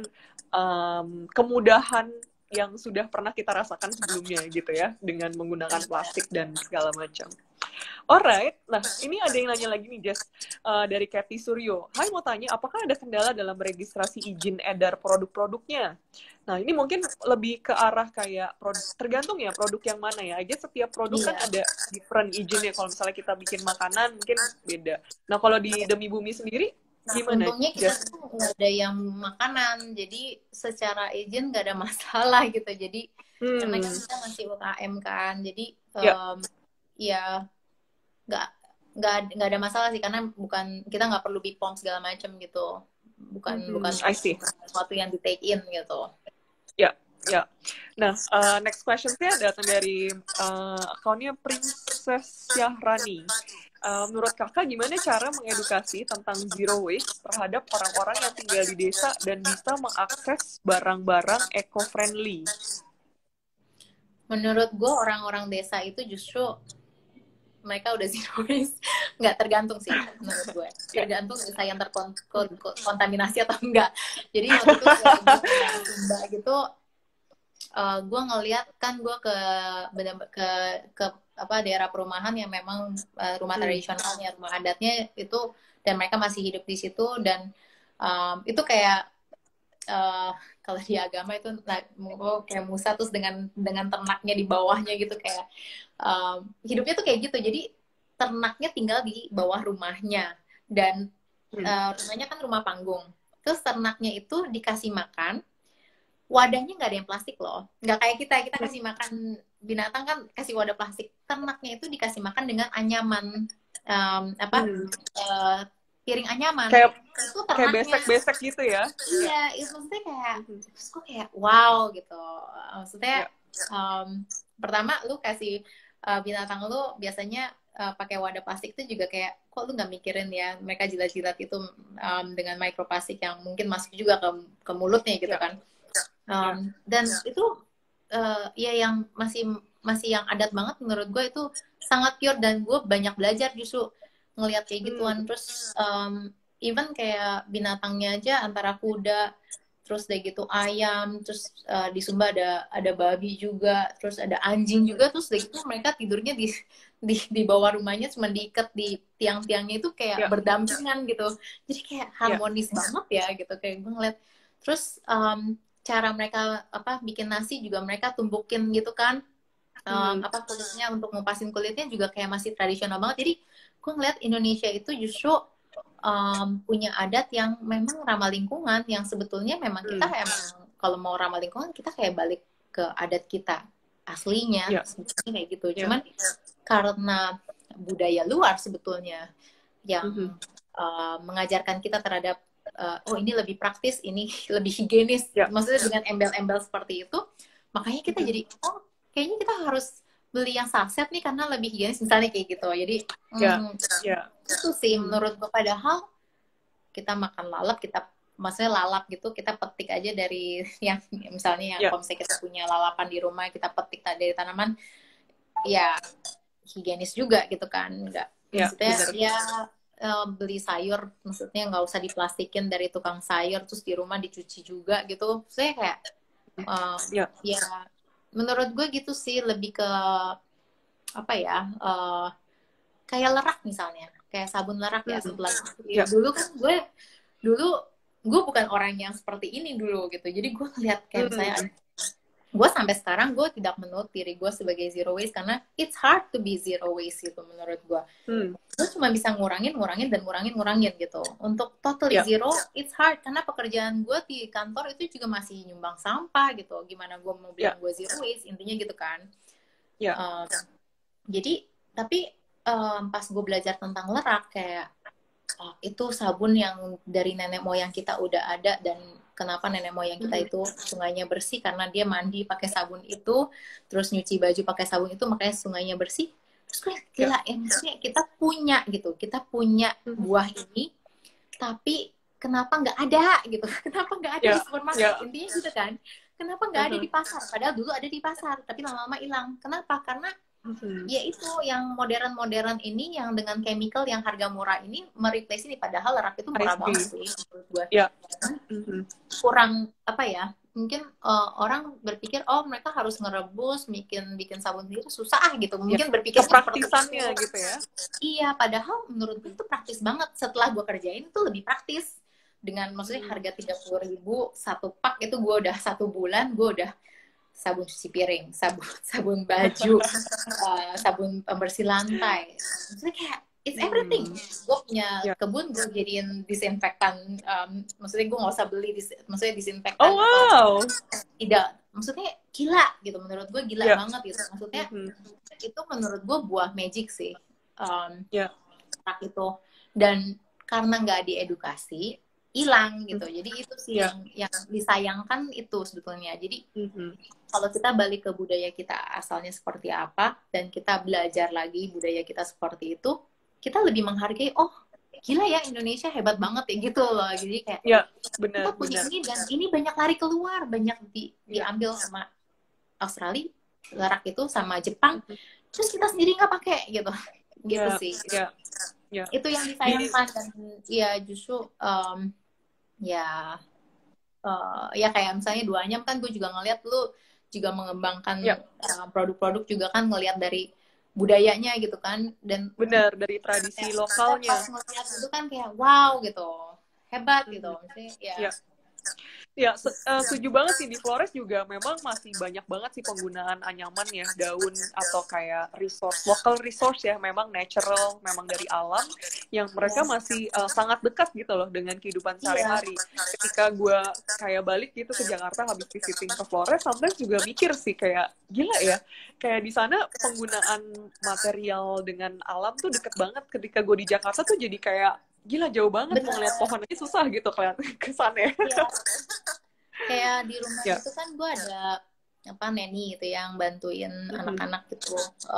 kemudahan yang sudah pernah kita rasakan sebelumnya gitu ya, dengan menggunakan plastik dan segala macam. Alright, nah ini ada yang nanya lagi nih Jess, dari Kathy Suryo. Hai, mau tanya, apakah ada kendala dalam registrasi izin edar produk-produknya? Nah ini mungkin lebih ke arah kayak tergantung ya produk yang mana ya. Aja setiap produk kan ada different izinnya. Kalau misalnya kita bikin makanan mungkin beda. Nah kalau di Demi Bumi sendiri gimana? Untungnya kita tuh nggak ada yang makanan, jadi secara izin nggak ada masalah gitu. Jadi karena kan kita masih UKM kan, jadi ya nggak ada masalah sih, karena kita nggak perlu BPOM segala macam gitu, bukan sesuatu yang di take in gitu. Ya. Nah, next question-nya datang dari akunnya Princess Syahrani. Menurut kakak gimana cara mengedukasi tentang zero waste terhadap orang-orang yang tinggal di desa dan bisa mengakses barang-barang eco-friendly? Menurut gue orang-orang desa itu justru mereka udah zero waste. Nggak tergantung sih menurut gue. Tergantung desa yang terkontaminasi atau enggak. Jadi waktu itu Sumba gitu, gue ngeliat kan gue ke daerah perumahan yang memang rumah tradisionalnya, rumah adatnya itu, dan mereka masih hidup di situ, dan itu kayak kalau di agama itu kayak Musa terus dengan ternaknya di bawahnya gitu, kayak hidupnya tuh kayak gitu. Jadi ternaknya tinggal di bawah rumahnya, dan rumahnya kan rumah panggung. Terus ternaknya itu dikasih makan, wadahnya nggak ada yang plastik loh, nggak kayak kita kasih makan binatang kan kasih wadah plastik. Ternaknya itu dikasih makan dengan anyaman, piring anyaman. Itu kayak besek-besek gitu ya? Iya, itu maksudnya kayak, terus gue kayak wow gitu. Maksudnya pertama lu kasih binatang lu biasanya pakai wadah plastik itu juga kayak, kok lu nggak mikirin ya mereka jilat-jilat itu dengan mikroplastik yang mungkin masuk juga ke mulutnya gitu kan. Dan itu ya yang masih yang adat banget menurut gue, itu sangat pure, dan gue banyak belajar justru ngelihat kayak gituan. Terus even kayak binatangnya aja, antara kuda, terus udah gitu ayam, terus di Sumba ada babi juga, terus ada anjing juga, terus udah gitu mereka tidurnya di bawah rumahnya, cuma diikat di tiang-tiangnya itu kayak berdampingan gitu. Jadi kayak harmonis banget ya gitu, kayak gue ngeliat. Terus cara mereka bikin nasi juga mereka tumbukin gitu kan, kulitnya, untuk ngupasin kulitnya juga kayak masih tradisional banget. Jadi gue ngeliat Indonesia itu justru punya adat yang memang ramah lingkungan, yang sebetulnya memang kita emang kalau mau ramah lingkungan kita kayak balik ke adat kita aslinya, sebetulnya kayak gitu. Cuman karena budaya luar sebetulnya yang mengajarkan kita terhadap ini lebih praktis, ini lebih higienis, maksudnya dengan embel-embel seperti itu, makanya kita jadi kayaknya kita harus beli yang saset nih karena lebih higienis misalnya kayak gitu. Jadi itu sih menurut gue. Padahal kita makan lalap, maksudnya lalap gitu kita petik aja dari yang misalnya kalau misalnya kita punya lalapan di rumah, kita petik dari tanaman, ya higienis juga gitu kan. Enggak maksudnya beli sayur, maksudnya nggak usah diplastikin dari tukang sayur terus di rumah dicuci juga gitu. Saya kayak ya menurut gue gitu sih, lebih ke kayak lerak misalnya, kayak sabun lerak ya. Setelah dulu kan gue bukan orang yang seperti ini dulu gitu, jadi gue lihat kayak misalnya gue sampai sekarang gue tidak menurut diri gue sebagai zero waste karena it's hard to be zero waste gitu menurut gue. Gue cuma bisa ngurangin gitu. Untuk totally zero, it's hard karena pekerjaan gue di kantor itu juga masih nyumbang sampah gitu. Gimana gue mau bilang gue zero waste, intinya gitu kan. Jadi tapi pas gue belajar tentang lerak kayak itu sabun yang dari nenek moyang kita udah ada, dan kenapa nenek moyang kita itu sungainya bersih karena dia mandi pakai sabun itu, terus nyuci baju pakai sabun itu, makanya sungainya bersih. Terus kayak gila ya, maksudnya kita punya gitu, kita punya buah ini, tapi kenapa nggak ada gitu, kenapa nggak ada di supermarket, intinya gitu kan, kenapa nggak ada di pasar, padahal dulu ada di pasar, tapi lama-lama hilang. Kenapa? Karena ya itu yang modern-modern ini yang dengan chemical yang harga murah ini mereplace ini, padahal lerak itu murah banget sih menurut gue. Kurang apa ya, mungkin orang berpikir oh mereka harus ngerebus bikin sabun sendiri susah gitu, mungkin berpikir praktisannya gitu ya. Iya, padahal menurut gue itu praktis banget. Setelah gue kerjain itu lebih praktis, dengan maksudnya harga 30.000 satu pak itu gue udah 1 bulan gue udah sabun cuci piring, sabun baju, sabun pembersih lantai. Maksudnya kayak it's everything. Gue punya kebun, gue jadiin disinfektan. Maksudnya gue nggak usah beli, maksudnya disinfektan. Oh wow. Tidak, maksudnya gila gitu. Menurut gue gila banget gitu. Maksudnya itu menurut gue buah magic sih. Itu. Dan karena nggak diedukasi, hilang gitu. Jadi itu sih yang disayangkan itu sebetulnya. Jadi kalau kita balik ke budaya kita asalnya seperti apa, dan kita belajar lagi budaya kita seperti itu, kita lebih menghargai, oh gila ya Indonesia hebat banget ya gitu loh. Jadi kayak kita punya ini, dan ini banyak lari keluar, banyak diambil sama Australia, lerak itu sama Jepang, terus kita sendiri nggak pakai gitu. Gitu sih. Itu yang disayangkan. Dan ya justru ya kayak misalnya Duanyam kan, gue juga ngeliat lu juga mengembangkan produk-produk juga kan, ngeliat dari budayanya gitu kan, dan benar dari tradisi lokalnya. Pas ngeliat itu kan kayak wow gitu, hebat gitu. Maksudnya setuju banget sih. Di Flores juga memang masih banyak banget sih penggunaan anyaman ya, daun atau kayak local resource ya, memang natural, memang dari alam, yang mereka masih sangat dekat gitu loh dengan kehidupan sehari-hari. Ketika gue kayak balik gitu ke Jakarta habis visiting ke Flores, sometimes juga mikir sih kayak gila ya, kayak di sana penggunaan material dengan alam tuh deket banget. Ketika gue di Jakarta tuh jadi kayak gila jauh banget, mau ngeliat pohon aja susah gitu kelihatan kesannya. Kayak di rumah itu kan gue ada neni itu yang bantuin anak-anak gitu.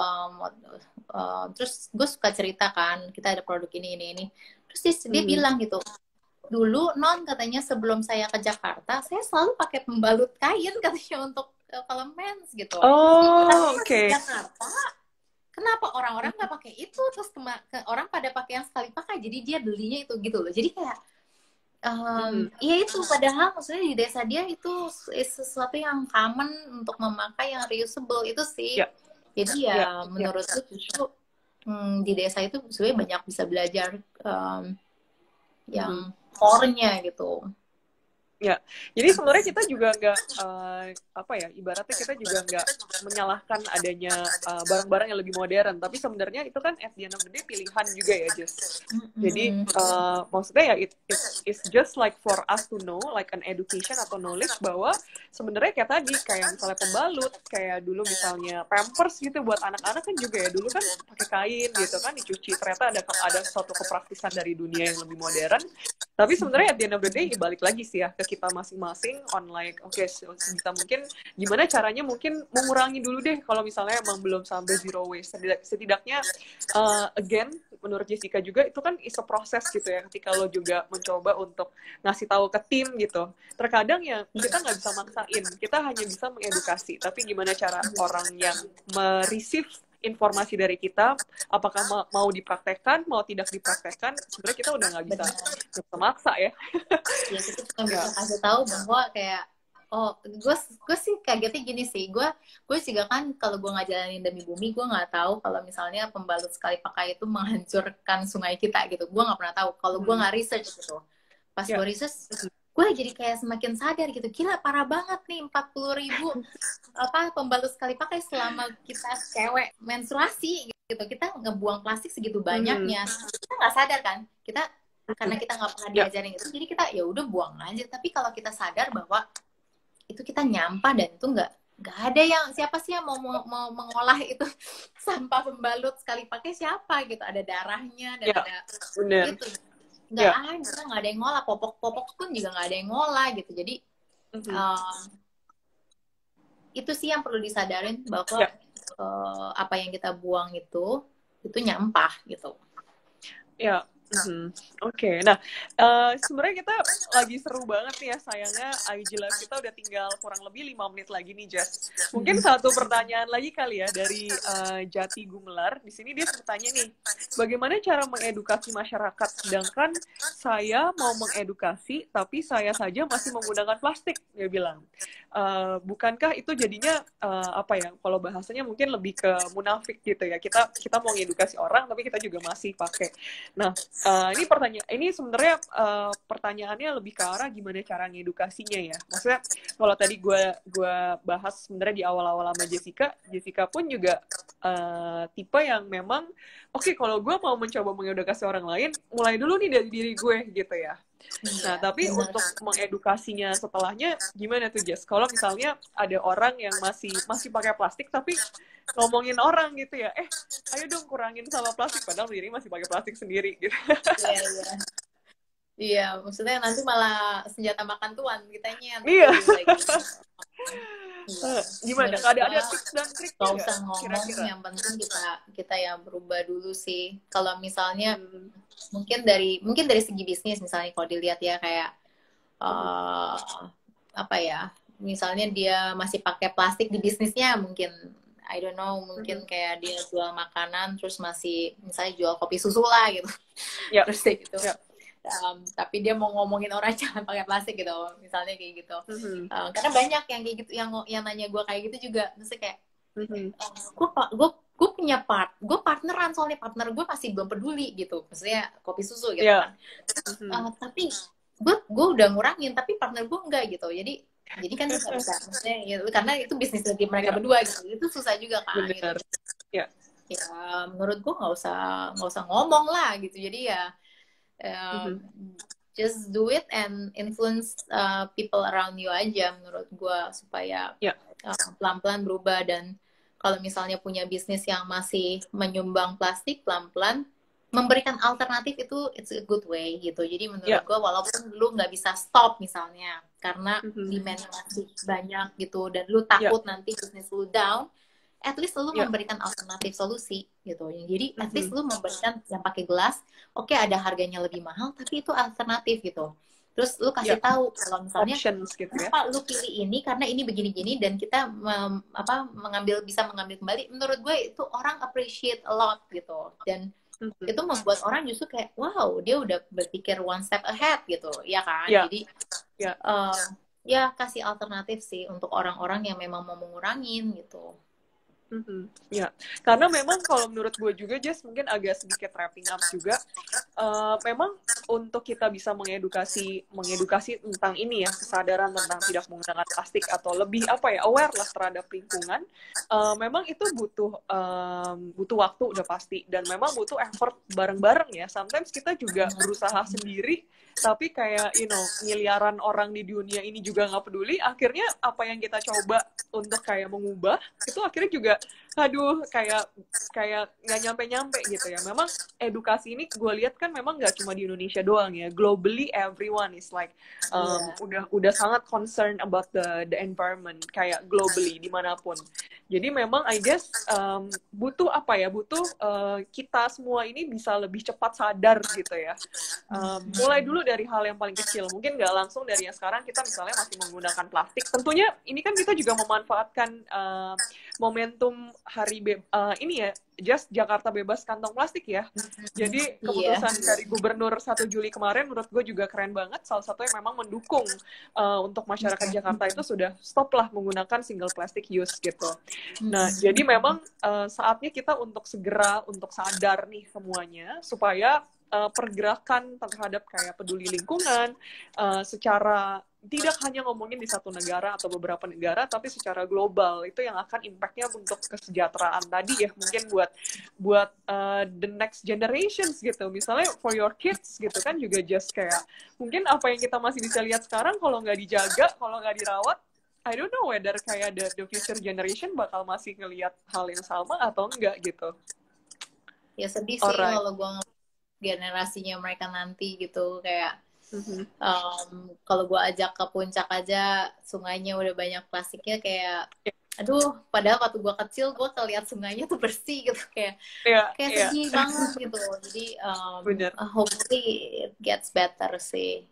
Terus gue suka cerita kan, kita ada produk ini. Terus dia bilang gitu, dulu katanya sebelum saya ke Jakarta, saya selalu pakai pembalut kain katanya untuk kalau mens gitu. Oke. Jakarta, kenapa orang-orang nggak pakai itu, terus orang pada pakai yang sekali pakai, jadi dia belinya itu gitu loh. Jadi kayak ya itu, padahal maksudnya di desa dia itu sesuatu yang common untuk memakai yang reusable itu sih. Jadi menurutku justru di desa itu sebenarnya banyak bisa belajar yang core-nya gitu. Ya, jadi sebenarnya kita juga nggak ibaratnya kita juga nggak menyalahkan adanya barang-barang yang lebih modern, tapi sebenarnya itu kan at the end of the day pilihan juga ya, Jess. Jadi maksudnya ya it's just like for us to know, like an education atau knowledge, bahwa sebenarnya kayak tadi, kayak misalnya pembalut, kayak dulu misalnya Pampers gitu buat anak-anak kan juga ya dulu kan pakai kain gitu kan dicuci, ternyata ada suatu kepraktisan dari dunia yang lebih modern. Tapi sebenarnya at the end of the day balik lagi sih ya ke kita masing-masing on like sebisa mungkin gimana caranya mungkin mengurangi dulu deh kalau misalnya emang belum sampai zero waste. Setidaknya again menurut Jessica juga itu kan is a process gitu ya, ketika lo juga mencoba untuk ngasih tahu ke tim gitu. Terkadang ya kita nggak bisa maksain, kita hanya bisa mengedukasi. Tapi gimana cara orang yang mereceive informasi dari kita, apakah mau dipraktekkan, mau tidak dipraktekkan, sebenarnya kita udah nggak bisa maksa ya. Ya kita cuma bisa kasih tahu bahwa kayak gue sih kagetnya gini sih, gue juga kan kalau gue nggak jalanin Demi Bumi, gue nggak tahu kalau misalnya pembalut sekali pakai itu menghancurkan sungai kita gitu. Gue nggak pernah tahu kalau gue nggak research gitu. Pas gue research, gue jadi kayak semakin sadar gitu, gila parah banget nih 40.000 pembalut sekali pakai selama kita cewek menstruasi gitu, kita ngebuang plastik segitu banyaknya, kita nggak sadar kan, kita karena kita nggak pernah diajarin itu, jadi kita ya udah buang aja. Tapi kalau kita sadar bahwa itu kita nyampah dan itu nggak ada yang, siapa sih yang mau mengolah itu sampah pembalut sekali pakai, siapa gitu, ada darahnya dan ada itu nggak ada yang ngolah, popok pun juga nggak ada yang ngolah gitu. Jadi itu sih yang perlu disadarin bahwa apa yang kita buang itu nyampah gitu. Oke. Nah, sebenarnya kita lagi seru banget nih ya, sayangnya IG Live kita udah tinggal kurang lebih 5 menit lagi nih, Jess. Mungkin satu pertanyaan lagi kali ya dari Jati Gumelar. Di sini dia bertanya nih, bagaimana cara mengedukasi masyarakat sedangkan saya mau mengedukasi tapi saya saja masih menggunakan plastik, dia bilang. Bukankah itu jadinya apa ya, kalau bahasanya mungkin lebih ke munafik gitu ya, kita mau ngedukasi orang tapi kita juga masih pakai. Nah, ini sebenarnya pertanyaannya lebih ke arah gimana cara ngedukasinya ya. Maksudnya kalau tadi gue bahas sebenarnya di awal-awal sama Jessica pun juga tipe yang memang oke, kalau gue mau mencoba mengedukasi orang lain, mulai dulu nih dari diri gue gitu ya. Nah, tapi untuk mengedukasinya setelahnya gimana tuh, Jess? Kalau misalnya ada orang yang masih pakai plastik tapi ngomongin orang gitu ya, ayo dong kurangin sama plastik, padahal diri masih pakai plastik sendiri gitu. Iya, maksudnya nanti malah senjata makan tuan kitanya. Iya. Gimana? Ada tips dan trik nggak usah ngomong, kira-kira. Yang penting kita yang berubah dulu sih. Kalau misalnya mungkin dari segi bisnis misalnya, kalau dilihat ya kayak apa ya, misalnya dia masih pakai plastik di bisnisnya, mungkin I don't know, mungkin kayak dia jual makanan terus masih misalnya jual kopi susu lah gitu, terus kayak gitu. Tapi dia mau ngomongin orang jangan pakai plastik gitu, misalnya kayak gitu. Karena banyak yang kayak gitu, yang nanya gue kayak gitu juga, maksudnya kayak gue partneran, soalnya partner gue masih belum peduli gitu, maksudnya kopi susu gitu kan. Tapi gue udah ngurangin, tapi partner gue enggak gitu. Jadi kan nggak bisa, maksudnya ya, karena itu bisnis lagi mereka berdua gitu, itu susah juga kan. Gitu. Ya menurut gue nggak usah ngomong lah gitu. Jadi ya just do it and influence people around you aja, menurut gue, supaya pelan-pelan berubah. Dan kalau misalnya punya bisnis yang masih menyumbang plastik, pelan-pelan memberikan alternatif, itu it's a good way gitu. Jadi menurut gue, walaupun lu nggak bisa stop misalnya karena demand masih banyak gitu, dan lu takut nanti bisnis lu down, at least lu memberikan alternatif solusi gitu. Jadi at least lu memberikan yang pakai gelas, oke, ada harganya lebih mahal, tapi itu alternatif gitu. Terus lu kasih tahu kalau misalnya gitu kenapa lu pilih ini, karena ini begini-gini, dan kita bisa mengambil kembali. Menurut gue itu orang appreciate a lot gitu, dan itu membuat orang justru kayak wow, dia udah berpikir one step ahead gitu, ya kan? Jadi ya kasih alternatif sih untuk orang-orang yang memang mau mengurangin gitu. Ya, karena memang kalau menurut gue juga, Jess, mungkin agak sedikit wrapping up juga. Memang untuk kita bisa mengedukasi tentang ini ya, kesadaran tentang tidak menggunakan plastik atau lebih aware lah terhadap lingkungan. Memang itu butuh waktu udah pasti, dan memang butuh effort bareng-bareng ya. Sometimes kita juga berusaha sendiri, tapi kayak miliaran orang di dunia ini juga nggak peduli. Akhirnya apa yang kita coba untuk kayak mengubah itu akhirnya juga kayak nggak nyampe gitu ya. Memang edukasi ini gue lihat kan memang nggak cuma di Indonesia doang ya, globally everyone is like udah sangat concerned about the environment, kayak globally dimanapun. Jadi memang I guess butuh kita semua ini bisa lebih cepat sadar gitu ya. Mulai dulu dari hal yang paling kecil, mungkin nggak langsung dari yang sekarang kita misalnya masih menggunakan plastik. Tentunya ini kan kita juga memanfaatkan momentum hari ini ya, Just Jakarta bebas kantong plastik ya. Jadi keputusan dari Gubernur 1 Juli kemarin menurut gue juga keren banget. Salah satunya memang mendukung untuk masyarakat Jakarta itu sudah stop lah menggunakan single plastic use gitu. Nah, jadi memang saatnya kita untuk segera sadar nih semuanya, supaya pergerakan terhadap kayak peduli lingkungan secara tidak hanya ngomongin di satu negara atau beberapa negara, tapi secara global. Itu yang akan impact-nya untuk kesejahteraan tadi ya, mungkin buat the next generations gitu. Misalnya for your kids gitu kan juga just kayak mungkin apa yang kita masih bisa lihat sekarang kalau nggak dijaga, kalau nggak dirawat, I don't know whether kayak the future generation bakal masih ngelihat hal yang sama atau enggak gitu. Ya sedih sih kalau gue generasinya mereka nanti gitu kayak kalau gue ajak ke puncak aja sungainya udah banyak plastiknya kayak aduh, padahal waktu gue kecil gue ngeliat sungainya tuh bersih gitu kayak sedih banget gitu. Jadi hopefully it gets better sih.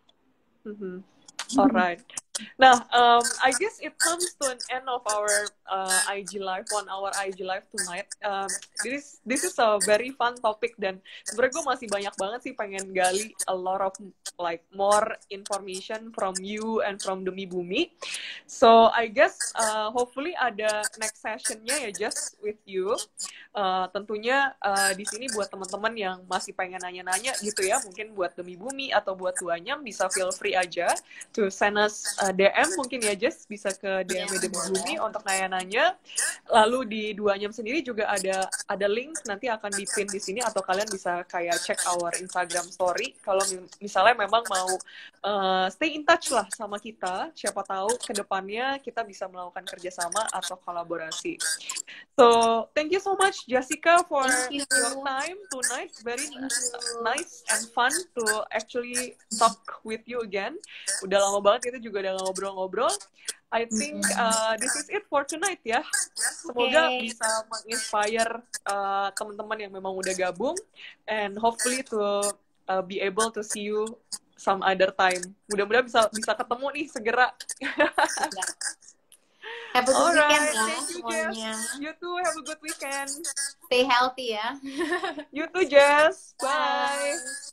Alright. Nah, I guess it comes to an end of our IG live, 1 hour IG live tonight. This is a very fun topic dan sebenarnya gue masih banyak banget sih pengen gali a lot of like more information from you and from Demi Bumi. So I guess hopefully ada next sessionnya ya just with you. Tentunya di sini buat teman-teman yang masih pengen nanya-nanya gitu ya, mungkin buat Demi Bumi atau buat Duanyam bisa feel free aja to send us DM mungkin ya Jess, bisa ke DM Demi Bumi untuk nanya-nanya. Lalu di Duanyam sendiri juga ada link nanti akan di-pin di sini atau kalian bisa kayak check our Instagram story kalau misalnya memang mau stay in touch lah sama kita, siapa tahu kedepannya kita bisa melakukan kerjasama atau kolaborasi. So thank you so much Jessica for your time tonight. Very nice and fun to actually talk with you again. Udah lama banget kita juga udah ngobrol-ngobrol. I think this is it for tonight ya. Semoga bisa menginspire teman-teman yang memang udah gabung and hopefully to be able to see you some other time. Mudah-mudahan bisa ketemu nih segera. Have a good weekend ya semuanya. You too, have a good weekend. Stay healthy ya. You too, Jess. Bye.